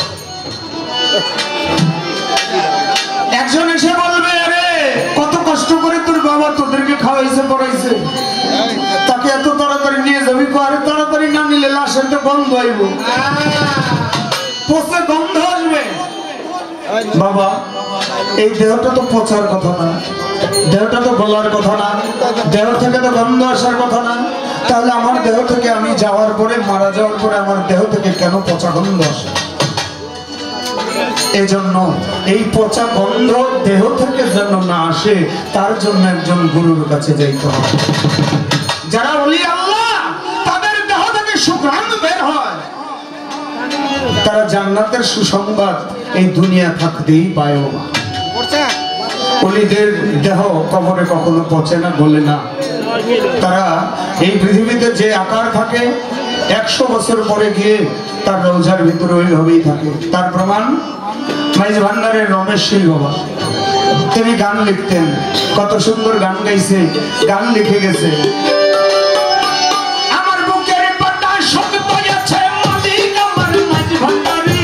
একজন এসে বলবে, আরে কত কষ্ট করে তোর বাবা তোদেরকে খাওয়াইছে পড়াইছে, তাকে এত তাড়াতাড়ি নিয়ে যাবি? আরে তাড়াতাড়ি না নিলে লাশের তো গন্ধ আইব, পচে গন্ধ আসবে। বাবা এই দেহটা তো পচার কথা না, দেহটা তো গলার কথা না, দেহ থেকে তো গন্ধ আসার কথা না, তাহলে আমার দেহ থেকে আমি যাওয়ার পরে মারা যাওয়ার পরে আমার দেহ থেকে কেন পচা গন্ধ আসে? এজন্য এই পচা গন্ধ দেহ থেকে যেন না আসে তার জন্য একজন গুরুর কাছে যাইতে হবে। যারা ওলি আল্লাহ তাদের দেহ থেকে সুগন্ধ বের হয়, তারা জান্নাতের সুসংবাদ এই দুনিয়া থাকতেই পায় না। ওলিদের দেহ কবরে কখনো পচে না, গলে না। তারা এই পৃথিবীতে যে আকার থাকে একশো বছর পরে গিয়ে তার রোজার ভিতরে ওইভাবেই থাকে। তার প্রমাণ মাইজ ভান্ডারের রমেশ শীল বাবা, তিনি গান লিখতেন, কত সুন্দর গান গাইছে, গান লিখে গেছে। আমার বুকের পাতা শক্ত আছে মালিক আমার মাইজ ভান্ডারি,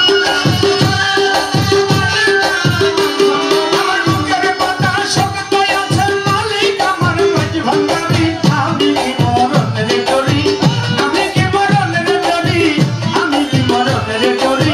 আমার বুকের পাতা শক্ত আছে মালিক আমার মাইজ ভান্ডারি। আমি কি মরণের তরি, আমি কি মরণের তরি, আমি কি মরণের তরি।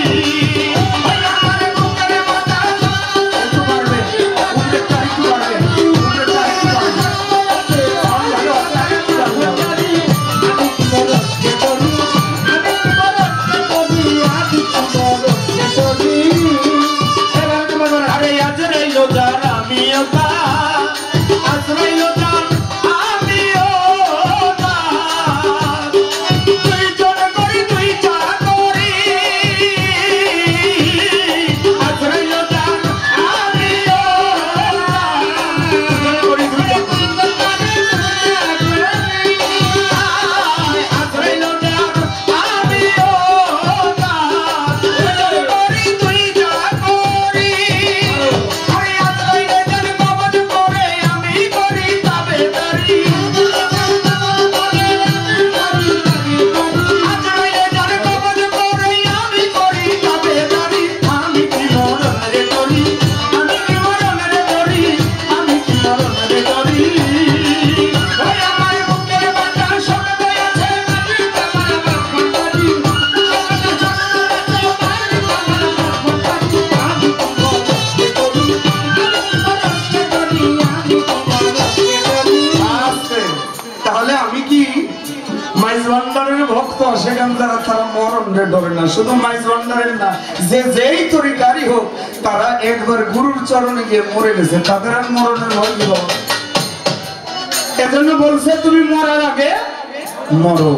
শুধু মাইজ ভান্ডারের না, যে যেই তরিকারই হোক তারা একবার গুরুর চরণে গিয়ে মরে গেছে, তাদের আর মরণের ভয় কি বাবা? এজন্য বলছে তুমি মরার আগে মরো,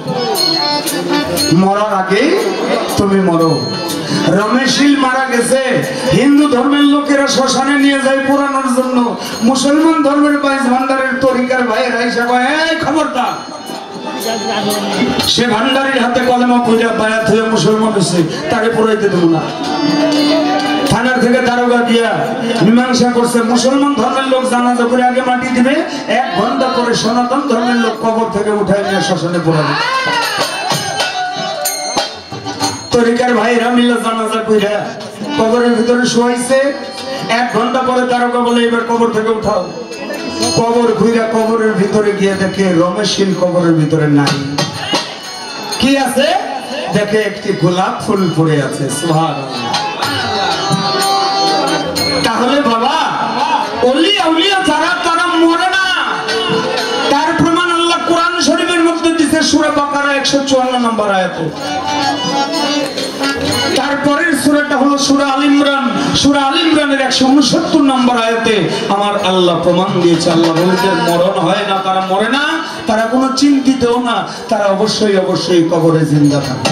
মরার আগে তুমি মরো। রমেশশীল মারা গেছে, হিন্দু ধর্মের লোকেরা শ্মশানে নিয়ে যায় পোড়ানোর জন্য, মুসলমান ধর্মের মাইজ ভান্ডারের তরিকার ভাইয়েরা এসে কয়, এই খবরদার, সে ভান্ডারির হাতে কলেমা পূজা বায়াত হয়ে মুসলমান হয়েছে, তাকে পুরাইতে দেব না। থানার থেকে দারোগা দিয়া মীমাংসা করছে মুসলমান ধর্মের লোক জানাজা করে আগে মাটি দিবে, এক ঘন্টা পরে সনাতন ধর্মের লোক কবর থেকে উঠায় নিয়ে শ্মশানে পোড়াবে। তরিকার ভাইরা মিলে জানাজা কইরা কবরের ভিতরে শোয়াইছে, এক ঘন্টা পরে দারোগা বলে এবার কবর থেকে উঠাও। কবর ঘুরা কবরের ভিতরে গিয়ে দেখে রমেশশীল কবরের ভিতরে নাই, কি আছে দেখে একটি গোলাপ ফুল পড়ে আছে। সুবহানাল্লাহ। তাহলে বাবা ওলি আউলিয়া যারা তারা মরে না, তার প্রমাণ আল্লাহ কোরআন শরীফের মধ্যে দিয়েছে সূরা বাকারা একশো চুয়ান্ন নম্বর আয়াতে। তারপরের সূরাটা হলো সূরা আল ইমরান, সূরা আল ইমরানের একশো উনসত্তর নম্বর আয়াতে আমার আল্লাহ প্রমাণ দিয়েছে, আল্লাহ বলেছেন মরণ হয় না, তারা মরে না, তারা কোনো চিন্তিতও না, তারা অবশ্যই অবশ্যই কবরে জিন্দা থাকে।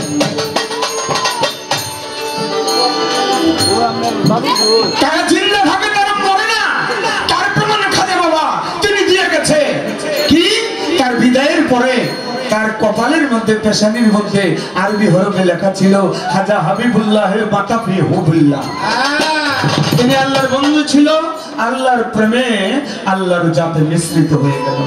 তারা জিন্দা থাকে, তারা মরে না, তার প্রমাণ খাজা বাবা তিনি দিয়ে গেছে। কি তার বিদায়ের পরে তার কপালের মধ্যে পেশানির মধ্যে আরবি হরফে লেখা ছিল খাজা হাবিবুল্লাহ মাতাফি হুবুল্লাহ। তিনি আল্লাহর বন্ধু ছিল, আল্লাহর প্রেমে আল্লাহর জাতে মিশ্রিত হয়ে গেল।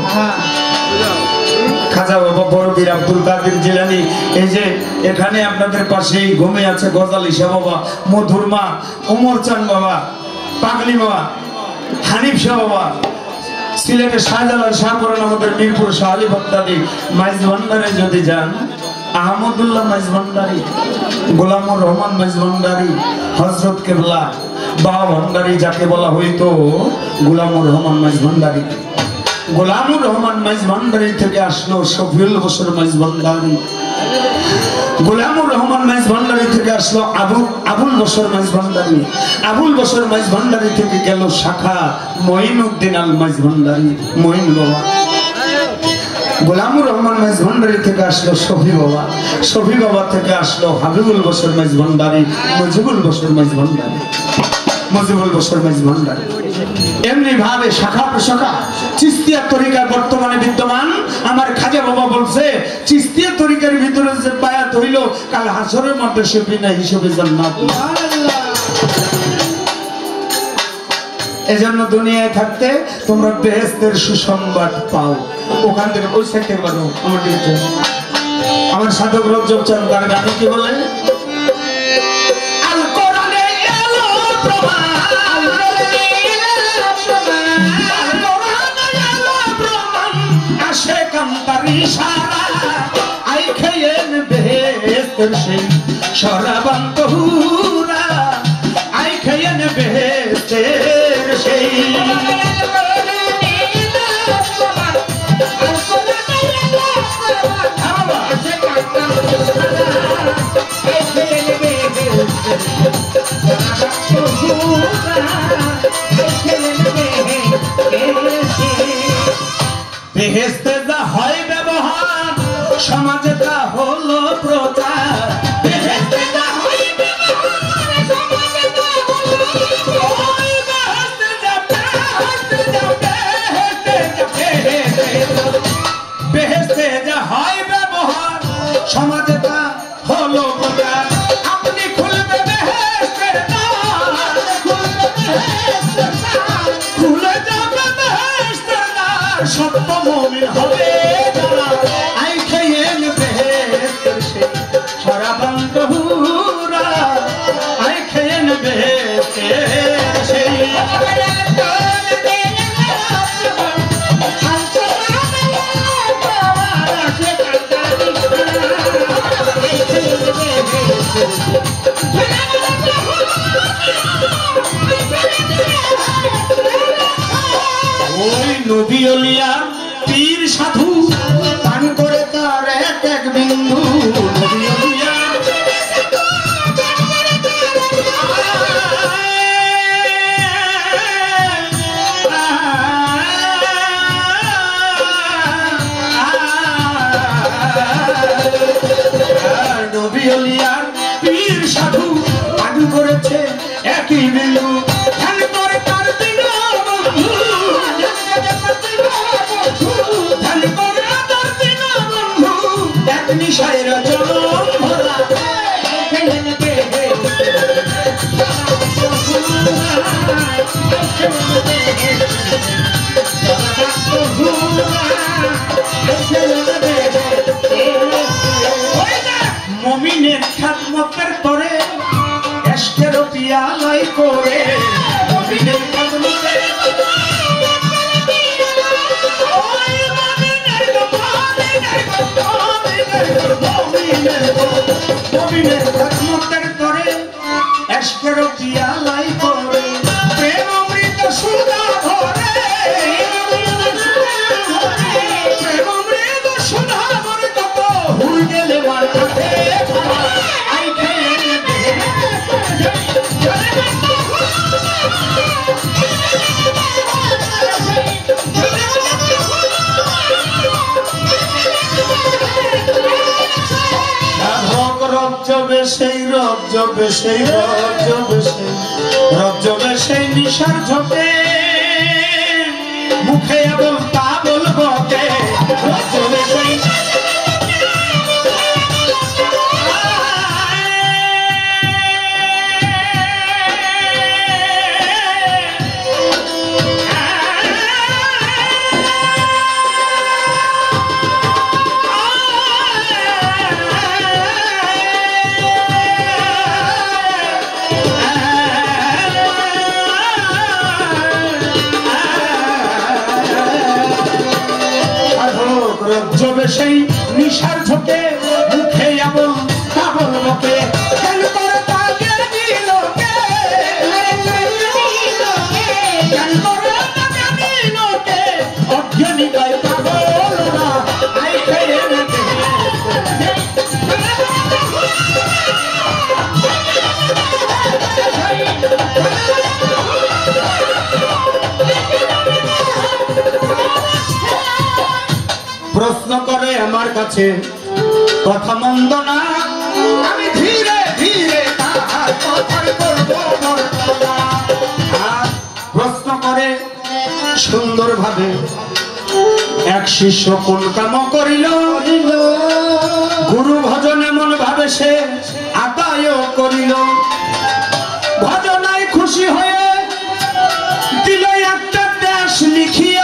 খাজা বাবা বড়বীর আব্দুল কাদের জিলানী, এই যে এখানে আপনাদের পাশেই ঘুমে আছে গজালি শাহ বাবা, মধুর মা, ওমর চান বাবা, পাগলি বাবা, হানিফ শাহ বাবা, সিলেটের শাহজালাল শাহ করেন, আমাদের মিরপুর শাহ আলী বগদাদি, মাইজ ভান্ডারে যদি যান আহমদুল্লাহ মাইজ ভান্ডারি, গোলামুর রহমান মাইজ ভান্ডারি, হযরত কেবলা বাবা ভান্ডারি যাকে বলা হইতো গোলামুর রহমান মাইজ ভান্ডারি, গোলামুর রহমান মাইজ ভান্ডারি থেকে আসলো শফিউল বশর মাইজ ভান্ডারি, গোলামুর রহমান মাইজ ভান্ডারি থেকে আসলো আবু আবুল বশর মাইজ ভান্ডারি, আবুল বশর মাইজ ভান্ডারি থেকে গেল শাখা মঈনুদ্দিন আল মাইজ ভান্ডারি, মঈন বাবা, গোলামুর রহমান মাইজ ভান্ডারি থেকে আসলো শফি বাবা, শফি বাবা থেকে আসলো হাবিবুল বশর মাইজ ভান্ডারি, মুজিবুল বশর মাইজ ভান্ডারি, মুজিবুল বশর মাইজ ভান্ডারি। এমনি ভাবে শাখা প্রশাখা চিস্তিয়া তরিকা বর্তমানে বিদ্যমান। আমার খাজা বাবা বলছে চিস্তিয়া তরিকার ভিতরে যে বায়াত হইল কাল হাসরের মধ্যে সে বিনা হিসেবে জান্নাত। এজন্য দুনিয়ায় থাকতে তোমরা বেহেশতের সুসংবাদ পাও, ওখান থেকে ওই সাইডে বানো। আমার আমার সাধক রজ্জব চান তার গানে কি বলে, আল কোরআনে এলো প্রমাণ, আই খেয়েন বেহেশতের সেই শরাবান তহুরা, আই খেয়েন বেহেশতের সেই বেহেশতে যা হয় ব্যবহার, সমাজে তা হলো প্রচার। বেহেশতে যা হয় ব্যবহার, সমাজে তা হলো প্রচার। বেহেশতে যা বেহেশতে যা বেহেশতে যা বেহেশতে যা হয় ব্যবহার, সমাজে তা হলো প্রচার। আপনি খুলবে বেহেশতের দ্বার, খুলবে বেহেশতের দ্বার, খুলে যাবে বেহেশতের দ্বার, সত্য মুমিন হবে যারা, আই খেয়েন বেহেশতের সেই শরাবান তহুরা, আই খেয়েন বেহেশতের সেই ওই নবী ওলিয়া পীর সাধু পান করে তার এক এক বিন্দু। নবী ওলিয়া নবী ওলিয়া পীর সাধু পান করেছে একই বিন্দু। নিশায়রা জনম ভরা খেলেন বেহেশতের মমিনের খাদমতের করে এশকের পিয়ালাই করে মমিনের খাদমতে ওই মমিনের মমিনের মমিনের খাদমতের করে এশকের পিয়ালাই করে প্রেম অমৃত সুধা ভরে প্রেম অমৃত সুধা ভরে কত হুল গেলে মারতে আই খেয়ে রব জবে সেই রব জবে সেই রব জবে সেই রব জবে সেই নিশার ঝোঁকে মুখে এবং তা বলবো কে রব জবে সেই জবে সেই নিশার ঝোঁকে মুখে এমন কাবল বকে কেন করে তাকে দিলকে কেন করে তাকে দিলকে অজ্ঞানী গায় পাগল না আই খেয়ে রেখে প্রশ্ন করে আমার কাছে কথা মন্দ না আমি ধীরে ধীরে তার কথার করব মর্যাদা প্রশ্ন করে সুন্দরভাবে এক শিষ্য কোন কাম করিল গুরু ভজন এমন ভাবে সে আদায় করিল ভজনায় খুশি হয়ে দিল একটা দেশ লিখিয়া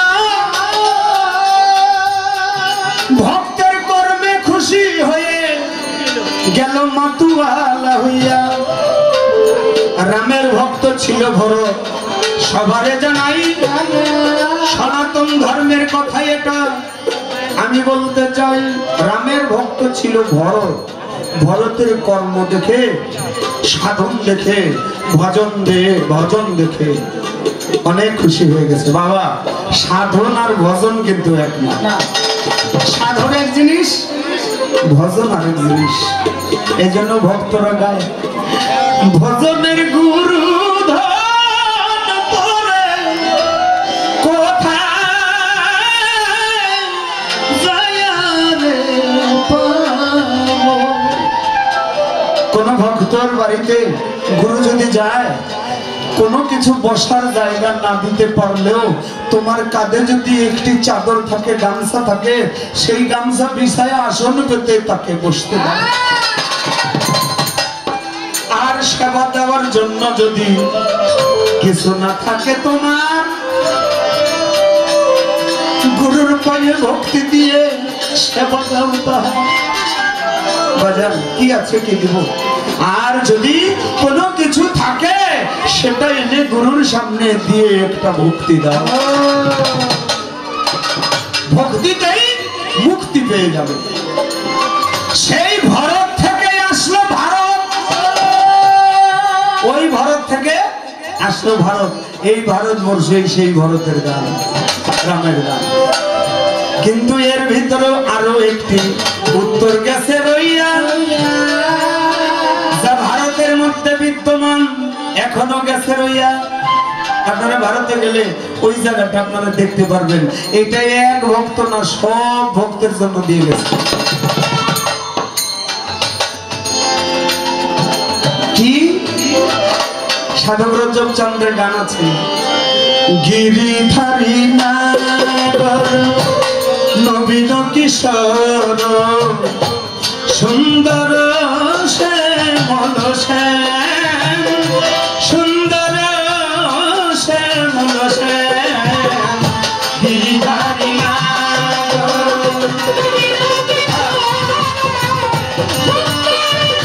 ভক্তের কর্মে খুশি হয়ে গেল মাতুয়ালা হইয়া রামের ভক্ত ছিল ভরত সবারে জানাই সনাতন ধর্মের কথা এটা আমি বলতে চাই রামের ভক্ত ছিল ভরত ভরতের কর্ম দেখে সাধন দেখে ভজন দে ভজন দেখে অনেক খুশি হয়ে গেছে বাবা সাধন আর ভজন কিন্তু এক না সাধন এক জিনিস ভজন আরেক জিনিস এই জন্য ভক্তরা গায় ভজনের গুরু ধন পরে কোথায় যায় রে পাবো কোন ভক্তর বাড়িতে গুরু যদি যায় কোনো কিছু বসার জায়গা না দিতে পারলেও তোমার কাঁধে যদি একটি চাদর থাকে গামছা থাকে সেই গামছা বিছায় আসন পেতে তাকে বসতে পারে আর সেবা দেওয়ার জন্য যদি কিছু না থাকে তোমার গুরুর পায়ে ভক্তি দিয়ে সেবা দাও বাজার কি আছে কি দিব আর যদি কোনো কিছু থাকে সেটা এনে গুরুর সামনে দিয়ে একটা ভক্তি দাও ভক্তিতেই মুক্তি পেয়ে যাবে সেই ভারত থেকে আসলো ভারত ওই ভারত থেকে আসলো ভারত এই ভারতবর্ষে সেই ভারতের গান রামের গান কিন্তু এর ভিতরে আরো একটি উত্তর গেছে রইয়া যা ভারতের মধ্যে বিদ্যমান এখনো গেছে রইয়া আপনারা ভারতে গেলে ওই জায়গাটা আপনারা দেখতে পারবেন এটাই এক ভক্ত না সব ভক্তের জন্য দিয়ে গেছে কি সাধক রঞ্জক চন্দ্রের গান আছে গিরিধারী নাগর নবীন কিশোর সুন্দর শ্যামল শ্যাম সুন্দর শ্যামল শ্যাম গিরিধারী নাগর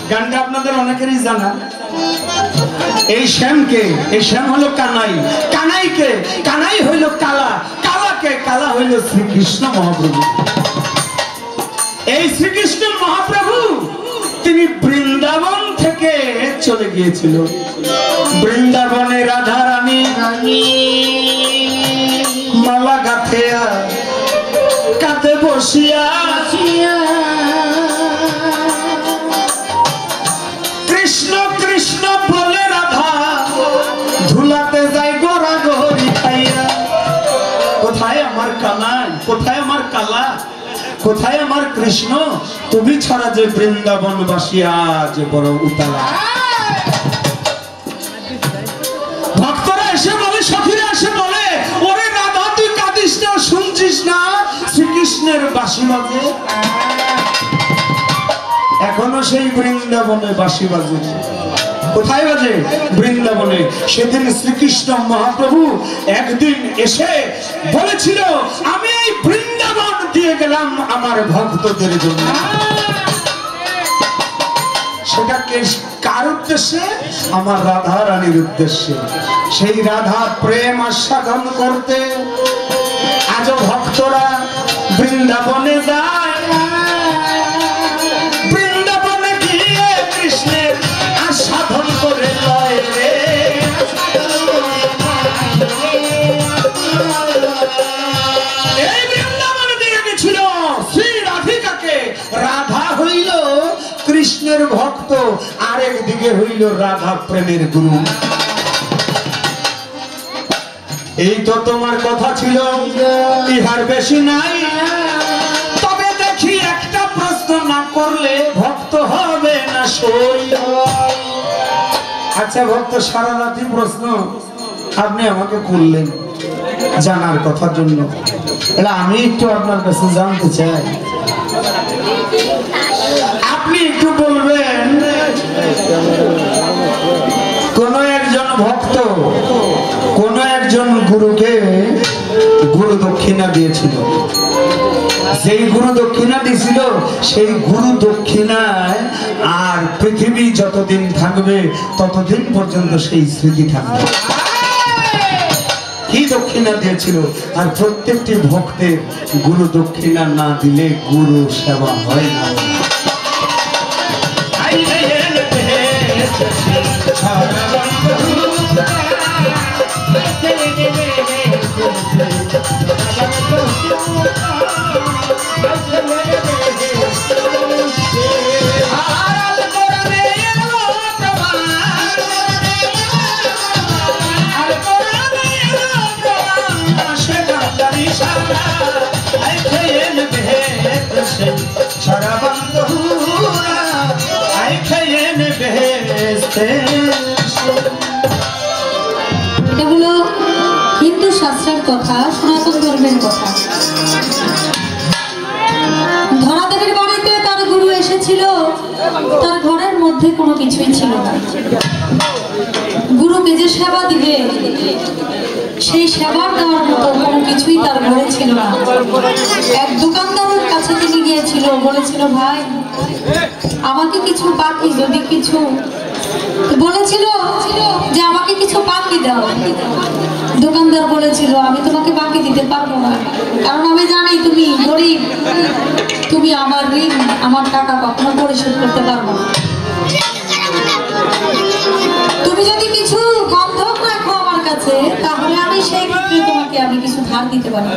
গানটা আপনাদের অনেকেরই জানা। এই শ্যামকে, এই শ্যাম হলো কানাই, কানাইকে, কানাই হইল কালা, কালাকে, কালা হইল শ্রীকৃষ্ণ মহাপ্রভু। এই শ্রীকৃষ্ণ মহাপ্রভু তিনি বৃন্দাবন থেকে চলে গিয়েছিল। বৃন্দাবনে রাধা রানী মালা গাথিয়া কাতে বসিয়া কৃষ্ণ কৃষ্ণ বলে রাধা ধুলাতে যাই গোরা গহরি খাইয়া। কোথায় আমার কানাই, কোথায় আমার কালা, কোথায় আমার কৃষ্ণ, তুমি ছাড়া যে বৃন্দাবন বাসিয়া যে বড় উতালা। ভক্তরা এসে বলে, সখীরা এসে বলে, ওরে রাধা তুই কাঁদিস না, শুনছিস না শ্রীকৃষ্ণের বাঁশি বাজে। এখনো সেই বৃন্দাবনে বাঁশি বাজে। কোথায় বাজে? বৃন্দাবনে। সেদিন শ্রীকৃষ্ণ মহাপ্রভু একদিন এসে বলেছিল, আমি এই বৃন্দাবন দিয়ে গেলাম আমার ভক্তদের জন্য। সেটা কার উদ্দেশ্যে? আমার রাধা রানীর উদ্দেশ্যে। সেই রাধা প্রেম আস্বাদন করতে আজও ভক্তরা বৃন্দাবনে যায়। বৃন্দাবনে গিয়ে কৃষ্ণের আস্বাদন করে লয় রে। এই বৃন্দাবনে দিয়ে গেছিল শ্রী রাধিকাকে। রাধা হইল কৃষ্ণের ভক্ত, আরেক দিকে হইল রাধা প্রেমের গুরু। এই তো তোমার কথা ছিল, ইহার বেশি নাই। তবে দেখি একটা প্রশ্ন না করলে ভক্ত হবে না সই। আচ্ছা ভক্ত, সারা রাতি প্রশ্ন আপনি আমাকে করলেন জানার কথার জন্য, এটা আমি একটু আপনার কাছে জানতে চাই। আপনি একটু বলবেন, কোন একজন ভক্ত কোন একজন গুরুকে গুরু দক্ষিণা দিয়েছিল। সেই গুরু দক্ষিণা দিয়েছিল, সেই গুরু দক্ষিণায় আর পৃথিবী যতদিন থাকবে ততদিন পর্যন্ত সেই স্মৃতি থাকবে। কি দক্ষিণা দিয়েছিল? আর প্রত্যেকটি ভক্তের গুরু দক্ষিণা না দিলে গুরু সেবা হয় না। এগুলো হিন্দু শাস্ত্রের কথা, সনাতন ধর্মের কথা। ধরাদেবীর বাড়িতে তার গুরু এসেছিল, তার ঘরের মধ্যে কোনো কিছুই ছিল না। গুরুকে যে সেবা দিবে, সেই সেবার দেওয়ার মতো কোনো কিছুই তার ঘরে ছিল না। এক দোকানদারের কাছে তিনি গিয়েছিল, বলেছিল ভাই আমাকে কিছু বাকি, যদি কিছু বলেছিল যে আমাকে কিছু বাকি দাও। দোকানদার বলেছিল আমি তোমাকে বাকি দিতে পারবো না, কারণ আমি জানি তুমি গরিব, তুমি আমার ঋণ, আমার টাকা কখনো পরিশোধ করতে পারবো না। তুমি যদি কিছু বন্ধক রাখো আমার কাছে, তাহলে আমি সেই ক্ষেত্রে তোমাকে আমি কিছু ধার দিতে পারি।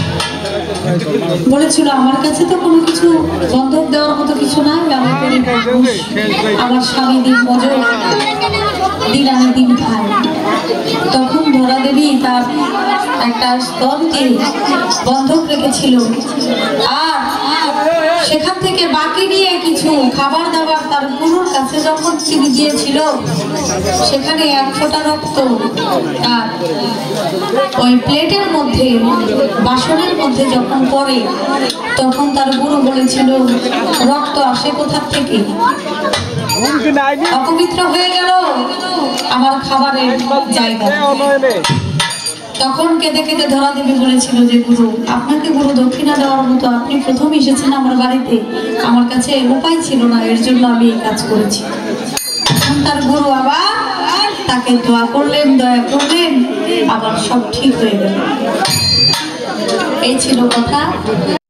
বলেছিল আমার কাছে তো কোনো কিছু বন্ধক দেওয়ার মতো কিছু নাই, আমি করি আমার স্বামী দিন মজুর, দিন আমি দিন খাই। তখন ধরা দেবী তার একটা স্তনকে বন্ধক রেখেছিল, আর সেখান থেকে বাকি নিয়ে কিছু খাবার দাবার তার গুরুর কাছে যখন তিনি দিয়েছিল, সেখানে এক ফোঁটা রক্ত তার ওই প্লেটের মধ্যে, বাসনের মধ্যে যখন পড়ে, তখন তার গুরু বলেছিল রক্ত আসে কোথা থেকে? অপবিত্র হয়ে গেল আমার খাবারের জায়গা। তখন কেঁদে কেঁদে ধরা দেবী বলেছিল যে গুরু, আপনাকে গুরু দক্ষিণা দেওয়ার মতো আপনি প্রথম এসেছেন আমার বাড়িতে, আমার কাছে উপায় ছিল না, এর জন্য আমি এই কাজ করেছি। তখন তার গুরু আবার তাকে দোয়া করলেন, দয়া করলেন, আবার সব ঠিক হয়ে গেল। এই ছিল কথা।